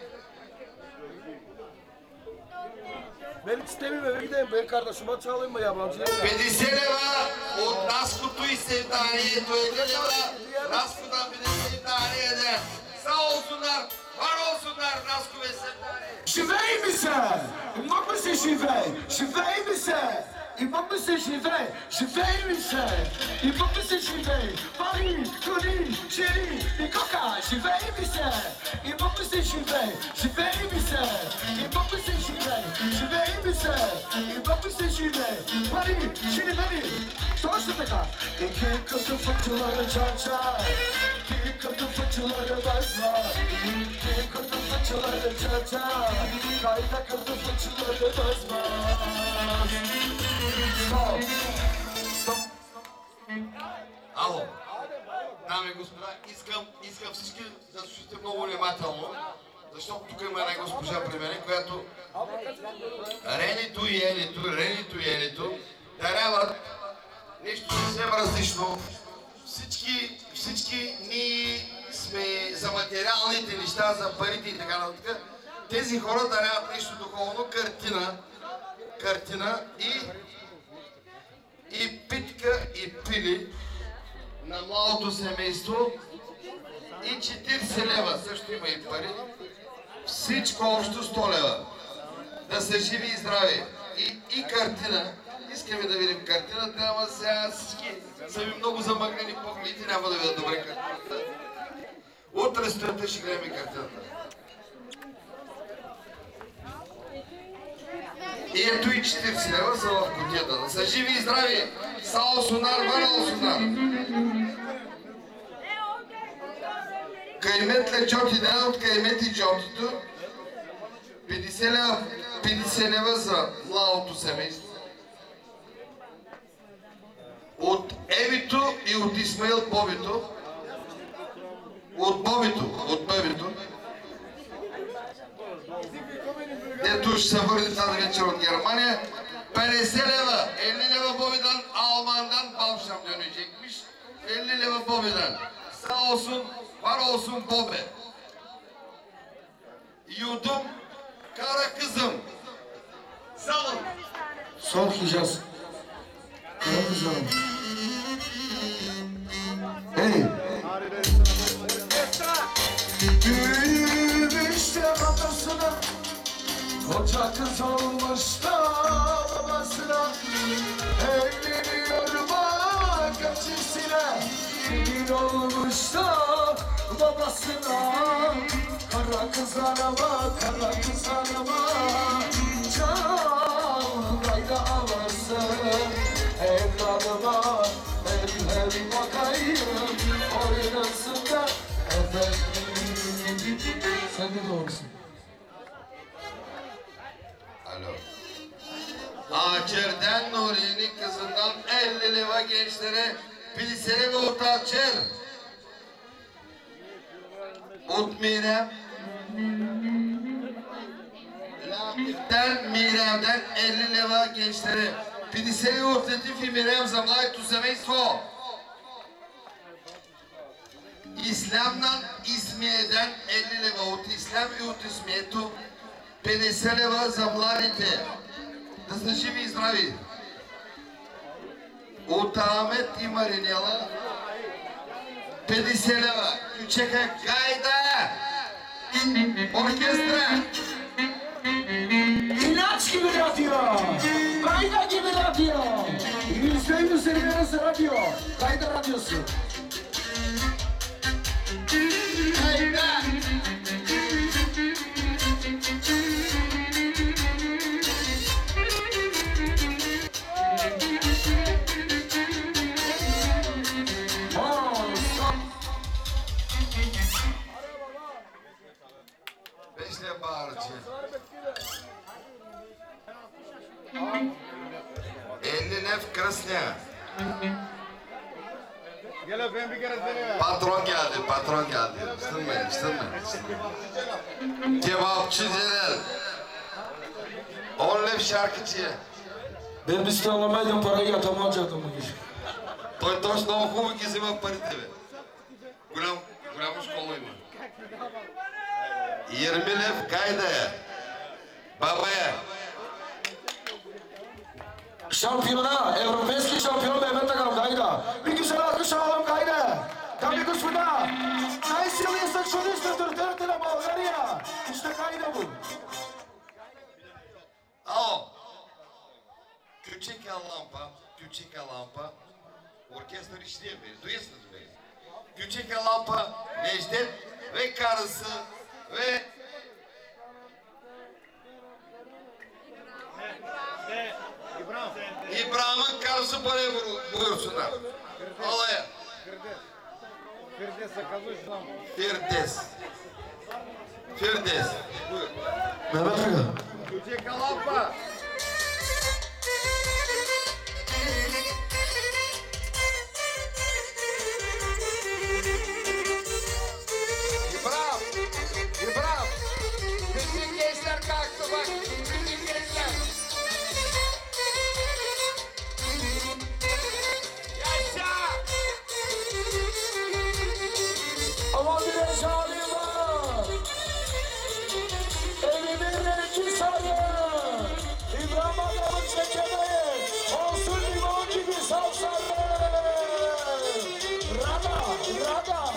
Speaker 5: Benim sistemim eve gideyim. Ben kardeşime çalayım mı yabancıya?
Speaker 3: петдесет лева от Наското и Sevdaniye'to, elli лева Nasko'dan bir de Sevdaniye'de. Sağ olsunlar, var olsunlar Nasko ve Sevdaniye.
Speaker 1: Живей ми се! Много ми се живей! Живей ми се! Имам ми се живее, живее ми се. Имам ми се живее, пари, коли, жени и кока, живее ми се. Имам ми се живее, живее ми се. Имам ми се живее, живее ми се. Имам ми се живее, пари, жени, мени. Точно така. İki kızı fıçıları çarçar, iki kızı fıçıları basmar, iki kızı fıçıları çarçar, kayda kızı fıçıları basmaz. Стоп! Стоп!
Speaker 3: Ало, дами и господа, искам, искам всички да слушате много внимателно, защото тук има една госпожа при мен, която Ренито и Елито, Ренито и Елито даряват нещо съвсем различно. Всички, всички ние сме за материалните неща, за парите и така нататък. Тези хора даряват нещо духовно, картина, картина и, и питка и пили на младото семейство и четиридесет лева, също има и пари. Всичко общо сто лева. Да са живи и здрави. И, и картина. Искаме да видим картината, ама сега всички са ви много замъгнени погледите, няма да видят добре картината. Утре сутринта ще гледаме картината. И ето и четиридесет лева са в кутията. Да са живи и здрави. Сао Сунар, Варал Сунар. Кайметле Джоти ден от Каймети Джотито. петдесет лева, петдесет лева за младото семейство. От Евито и от Исмаил Бобито. От Бобито, от Бобито. Ето ще се върне тази вечер от Германия. петдесет лева, elli leva Bobby'den Alman'dan Balşam dönecekmiş. elli leva Bobby'den. Sağ olsun, var olsun Bobby. Yudum, kara kızım. Sağ olun.
Speaker 2: Son hicaz. Kara kızım. Hey.
Speaker 1: Büyümüş de babasına, koca kız olmuş da babasına. Evleniyor bak acısına, bir olmuş da babasına. Kara kız arama, kara kız arama, can gayda alırsın. Evladıma hem hem bakayım, oynasın da efendim.
Speaker 2: Sen de doğrusun.
Speaker 3: Alo. Acer'den Nuri'nin kızından elli leva gençlere Piliseli ve Utaçer. Ut Mirem. Latif'ten Mirem'den elli leva gençlere Piliseli ve Utatif i Mirem za mладото семейство. İslam'dan İsmiye'den elli leva от İslam и от İsmiye'то петдесет лева за младите. Да са живи и здрави. От Амет и Маринела петдесет лева. Ключека Гайда! Оркестра!
Speaker 1: İlaç gibi radyo, kayda gibi radyo. Yüzde yüz elli radyo, kayda radyosu.
Speaker 3: Gayda! Beşle bağırıcı. elli lef krasnya.
Speaker 4: Gel öpeyim bir kere seni.
Speaker 3: Patron geldi, patron geldi. Isınmayın, ısınmayın. Kebapçı Celal. on lef şarkıcı.
Speaker 2: Ben bir anlamaydım, parayı atamayacaktım bu iş.
Speaker 3: Той точно много хубаво ги взима парите, бе. Голям, голяма школа има. Ермилев, Гайда е. Баба е.
Speaker 2: Şampiyona, Европейски шампион Mehmet Agam Gayda. Bir güzel alkış alalım Gayda. Dami господа, най-силният саксонист на територията на България. İşte Gayda bu.
Speaker 3: Ало. Küçük lampa, küçük lampa. Orkestra işliyor beni, duyuyorsunuz beni. Küçük lampa Necdet ve karısı ve
Speaker 4: İbrahim.
Speaker 3: İbrahim'in karısı parayı buyursunlar. Alaya.
Speaker 4: Firdevs заказуй нам.
Speaker 3: Firdevs. Firdevs. Buyur.
Speaker 2: Mehmet Aga.
Speaker 3: Küçük lampa.
Speaker 1: İbrahim, İbrahim. Bütün gençler kalktı bak. Bütün gençler. Yaşa!
Speaker 2: Ama bir eşali var. Evimin rengi sarı. İbrahim Aga'nın çekemeyi. Olsun limon gibi sapsarı. Rada, rada.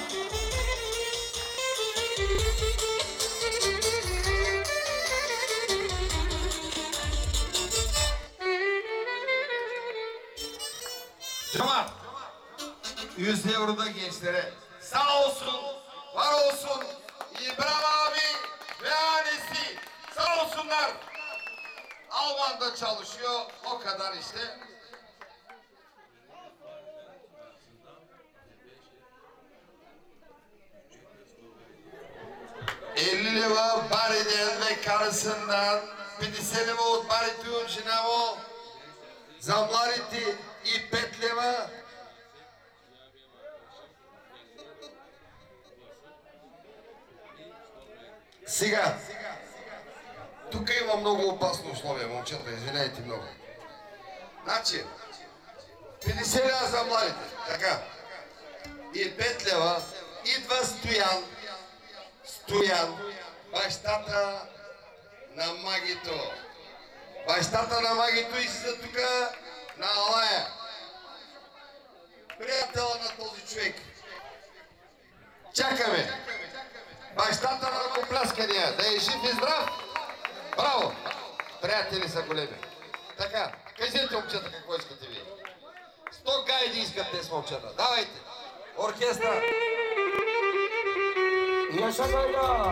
Speaker 3: Cemaat. yüz euro da gençlere. Sağ olsun, var olsun. İbrahim abi ve ailesi sağ olsunlar. Alman'da çalışıyor, o kadar işte. elli lira Bari'den ve karısından пятьдесят лева от Барите от жена му, за младите и пет лева. Сега, тук има много опасно условие, момчета, извинявайте много. Значи, петдесет лева за младите, така, и пет лева идва Стоян, Стоян, бащата на Магито. Бащата на Магито излиза тук на Алая. Приятел на този човек. Чакаме. Бащата на ръкопляскания, да е жив и здрав. Браво! Приятели са големи. Така, кажете, момчета, какво искате вие. Сто гайди искат днес, момчета. Давайте. Оркестра.
Speaker 2: Yaşa Gayda.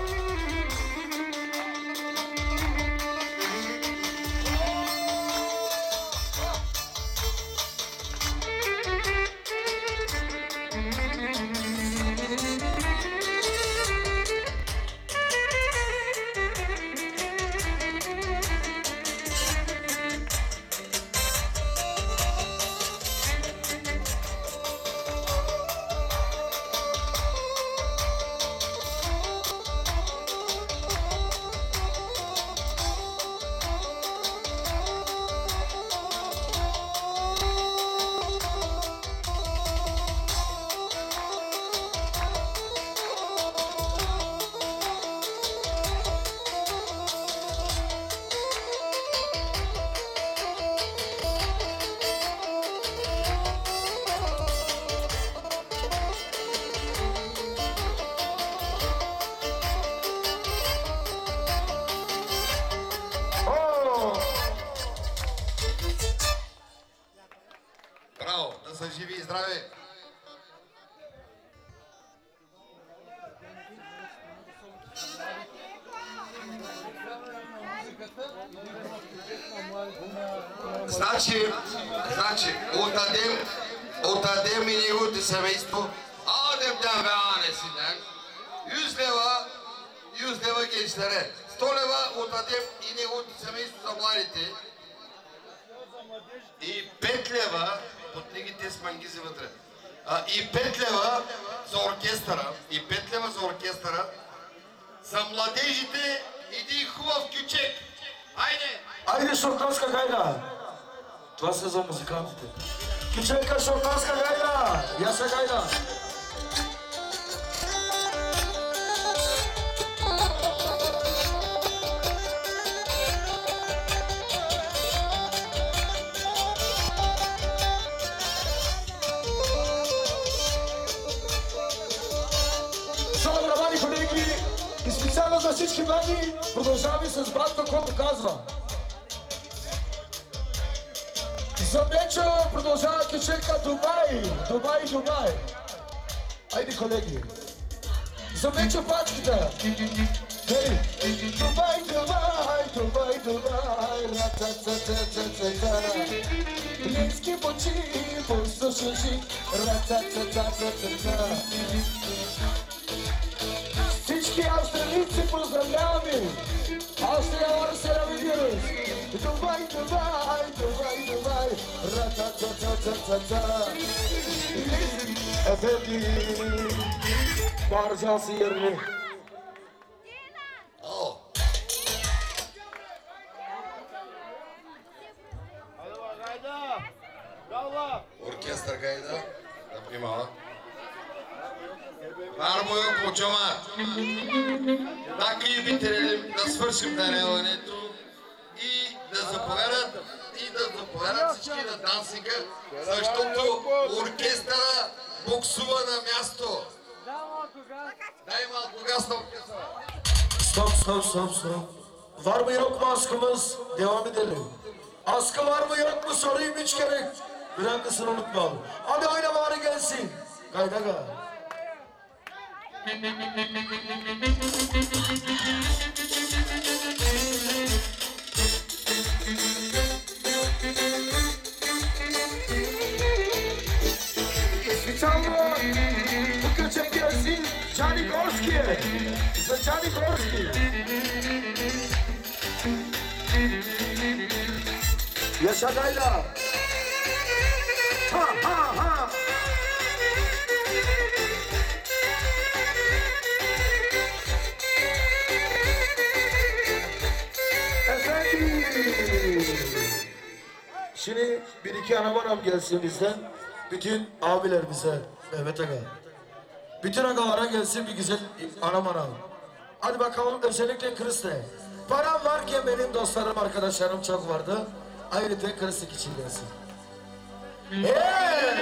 Speaker 3: Браво, да са живи и здрави. Значи, значи, отдадем, отдадем и неговото семейство, адем ден бе анесиден, yüz лева, yüz лева gençlere, сто лева отдадем и неговото семейство за младите, и пет лева, под книгите с мангизи вътре, а, и пет лева за оркестъра, и пет лева за оркестъра, за младежите един хубав кючек. Айде!
Speaker 2: Айде шортанска гайда! Това са за музикантите. Кючека шортанска гайда! Яша гайда! Шалабравани колеги и специално за всички млади продължаваме с братто, който казва.
Speaker 1: Zamecio продолжает кичека Дубай, Дубай, Дубай. Айде, колеги. Заmecio пачката. Hey, Дубай, Дубай, Дубай, Дубай, ра-та-та-та-та-та-та. Близки почти, послушай, ра-та-та-та-та-та-та. Всички австралийци поздравляме! Австрия Варсера видирус! Дубай, Дубай, Дубай, Дубай! Ра-та-та-та-та-та-та! Efendim, bağıracağız yerini.
Speaker 3: О,
Speaker 4: Hadi bak Gayda. Yallah.
Speaker 3: оркестър Гайда. Да внимава. Var mı yok mu Cömert? Така и бителим да свършим даряването и да заповядат и да заповядат всички на дансинга, защото оркестъра буксува на място. Дай малко газ на оркестъра.
Speaker 1: Stop, stop, stop, stop. Var mı yok mu askımız? Devam edelim. Askı var mı yok mu sorayım hiç gerek. Bir dakikasını unutmayalım. Hadi oyna bari gelsin. Kayda kay. Specjalno bu köçek gelsin Czarnigorski. Za Czarnigorski. Yaşa Gayda. Ha ha ha. Efendim. Şimdi bir iki anamanam gelsin bizden. Bütün abiler bize, Mehmet Aga. Bütün agalara gelsin bir güzel anamanam. Hadi bakalım özellikle Kriste. Param varken benim dostlarım, arkadaşlarım çok vardı. Ayrıca Kristik için gelsin. Hey!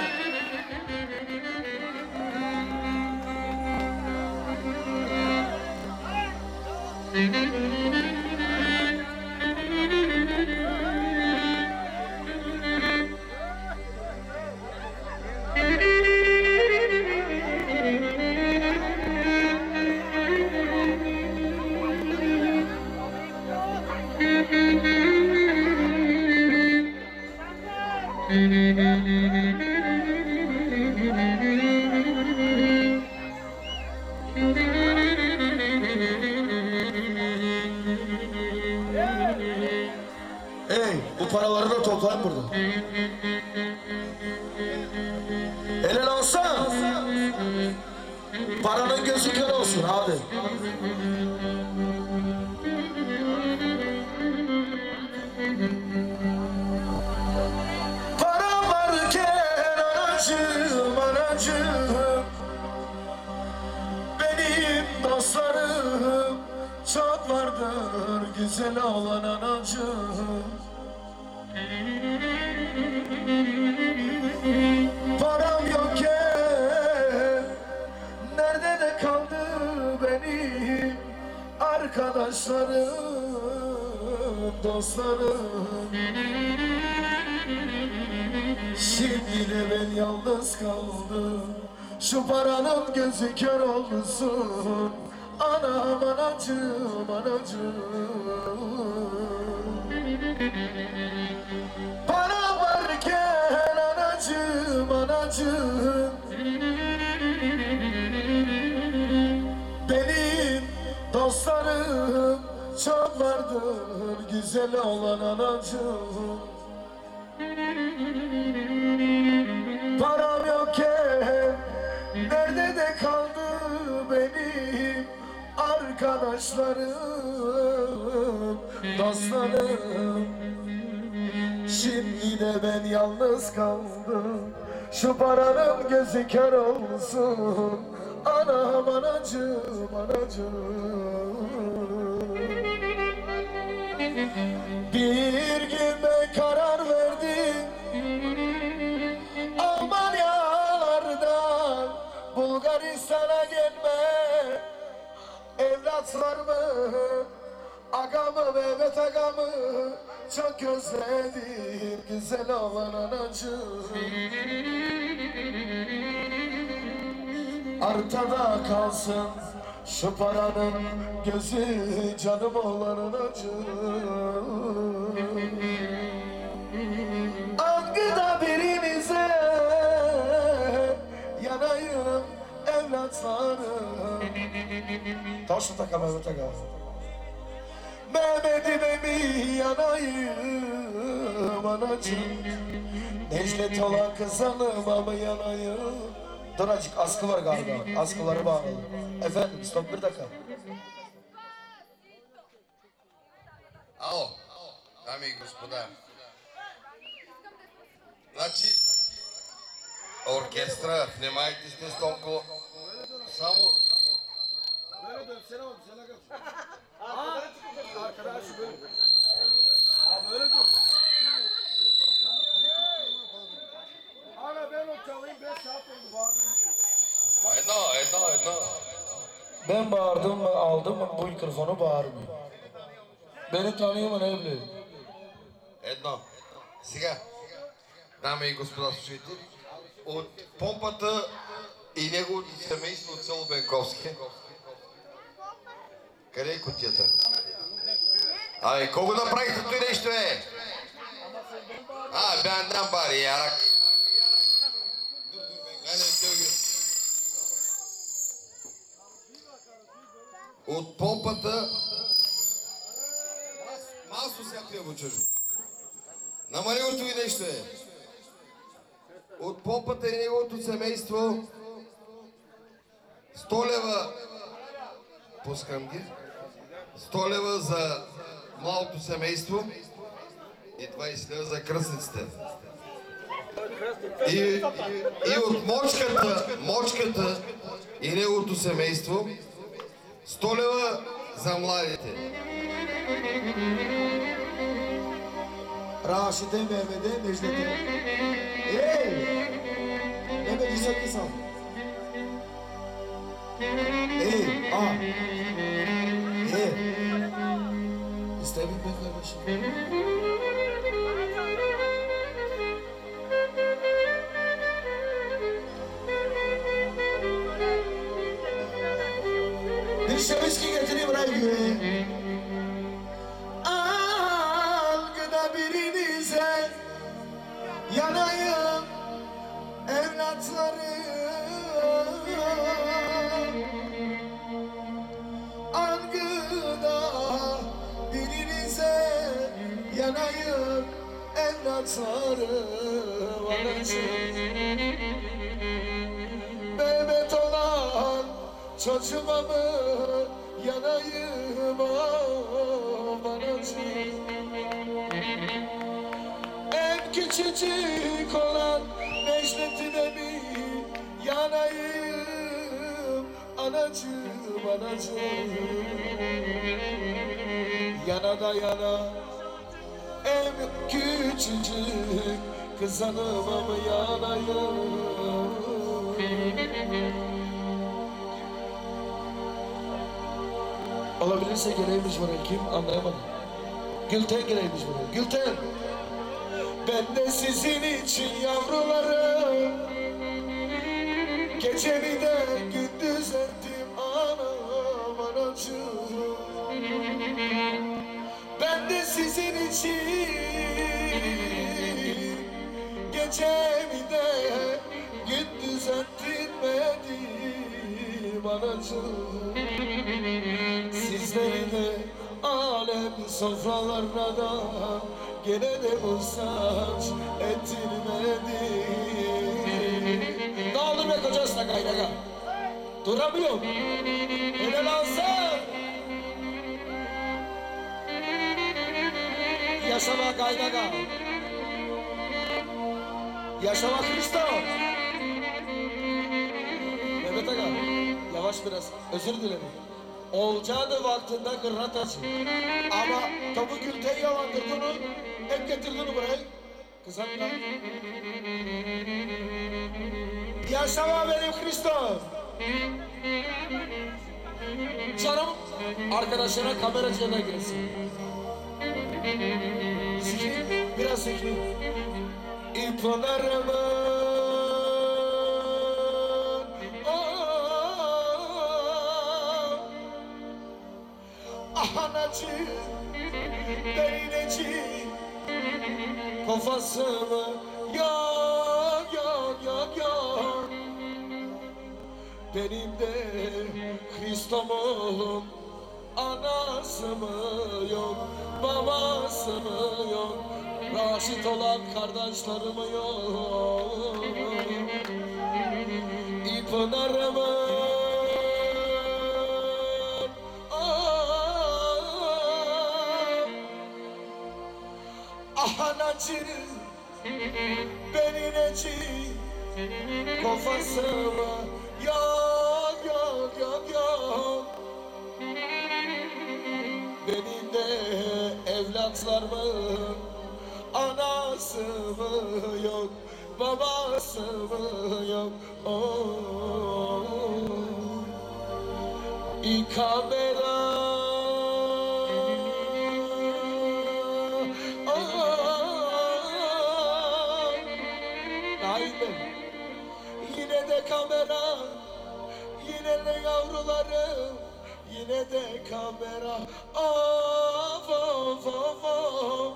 Speaker 1: Hey, bu paraları da toplayın burada. Helal olsun. Paranın gözü kör olsun hadi. Para varken anacığım, anacığım, benim dostlarım çok vardır güzel olan anacığım. Param yokken nerede de kaldı benim arkadaşlarım, dostlarım. Şimdi de ben yalnız kaldım, şu paranın gözü kör olsun. Anam, anacığım, anacığım. Para varken anacığım, anacığım, benim dostlarım çok vardır güzel olan anacığım. Param yokken nerede de kaldı benim arkadaşlarım, dostlarım. Şimdi de ben yalnız kaldım, şu paranın gözü kör olsun. Anam, anacığım, anacığım. Bir gün ben karar verdim, Almanyalardan Bulgaristan'a gelme. Evlat var mı? Agamı, Mehmet agamı
Speaker 2: çok özledim güzel olan anacığım. Arkada kalsın şu paranın gözü canım olan anacığım. Angıda birinize yanayım evlatlarım. Taşı taka Mehmet Aga. Mehmet'ime mi yanayım anacığım. Necdet olan kızanıma mı yanayım. Dur azıcık askı var galiba. Askıları bağlayalım. Efendim stop bir dakika.
Speaker 3: Ало, дами и господа. Значи, оркестра, внимайте сте с толкова. Само...
Speaker 4: Böyle dön, sen oğlum, sen agam. Aa, arkadaş böyle. Aa, böyle dön. Aga ben o çalayım, beş saat oldu bağırıyorum.
Speaker 3: Едно, едно, едно.
Speaker 2: Ben bağırdım mı aldım mı bu mikrofonu bağırmıyor. Beni tanıyor mu ne bileyim.
Speaker 3: Едно. Сега, дами и господа слушатели, от помпата и неговото семейство от село Бенковски. Къде е кутията? Ай, колко направихте той нещо е? А, бяндан бари, ярак. От помпата масло всякакви обучажи. Намалилото ви нещо е. От помпата и неговото семейство сто лева пускам ги. сто лева за малото семейство и двайсет лева за кръстниците. И, и, и от мочката, мочката и неговото семейство сто лева за младите.
Speaker 2: Raşid'e, Mehmet'e, Necdet'e. Hey! Mehmet İshak İshak. Hey! Ah! Hey! İstemin be kardeşim. Bir şeviski getireyim buraya güveye. Algıda birinize yanayım evlatlarım. Algıda birinize yanayım evlatlarım. Anacığım. Mehmet olan çocuğuma mı yanayım oh anacığım. En küçücük olan Necdet'ime mi yanayım anacığım anacığım. Yana da yana en küçücük kızanıma mı yanayım. Olabilirse geleymiş bana kim anlayamadım. Gülten geleymiş bana. Gülten. Ben de sizin için yavrularım. Gecemi de gündüz ettim anam anacığım. Ben de sizin için gecemi de gündüz ettirmedim anacığım. Sizleri de alem sofralarına da gene de muhtaç ettirmedim. Ne oldu be kocasına kaynağa? Duramıyorum. Ele lansın. Yaşama kaynağa. Yaşama Kristo. Mehmet Aga, yavaş biraz, özür dilerim. Olacağı vaktinde kırrat açın. Ama tabu Gülten'i yalandırdığını, hep getirdiğini buraya. Kızartma. Yaşama benim Kristo. Canım arkadaşına kameracıya girsin. ki i pınarımın Anacı, beyneci, kafasımı yok yok yok yok. Benim de Hristomun anası mı yok, babası mı yok, raşit olan kardeşlerim yok. İpınarımın Anacı, beni neci, kafasıma yok yok yok yok. Benim de evlatlarımın anası mı yok, babası mı yok. Oh. İ kamera Yine de kamera, yine de yavrularım, yine de kamera. Of of of of.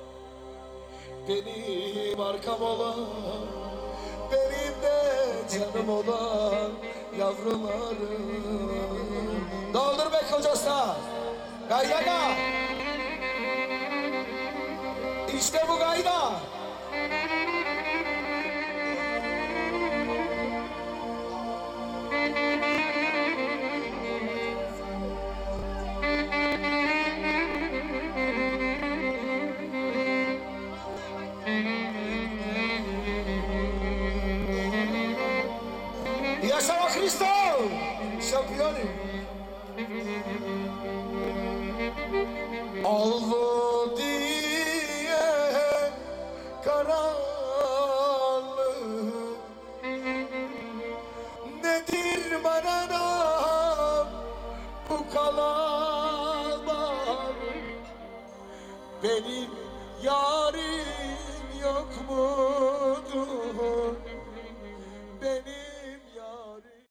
Speaker 2: Benim arkam olan, benim de canım olan yavrularım. Doldur be kocası, gaydaga. İşte bu gayda. Yaşa Hristo! Şampiyonu!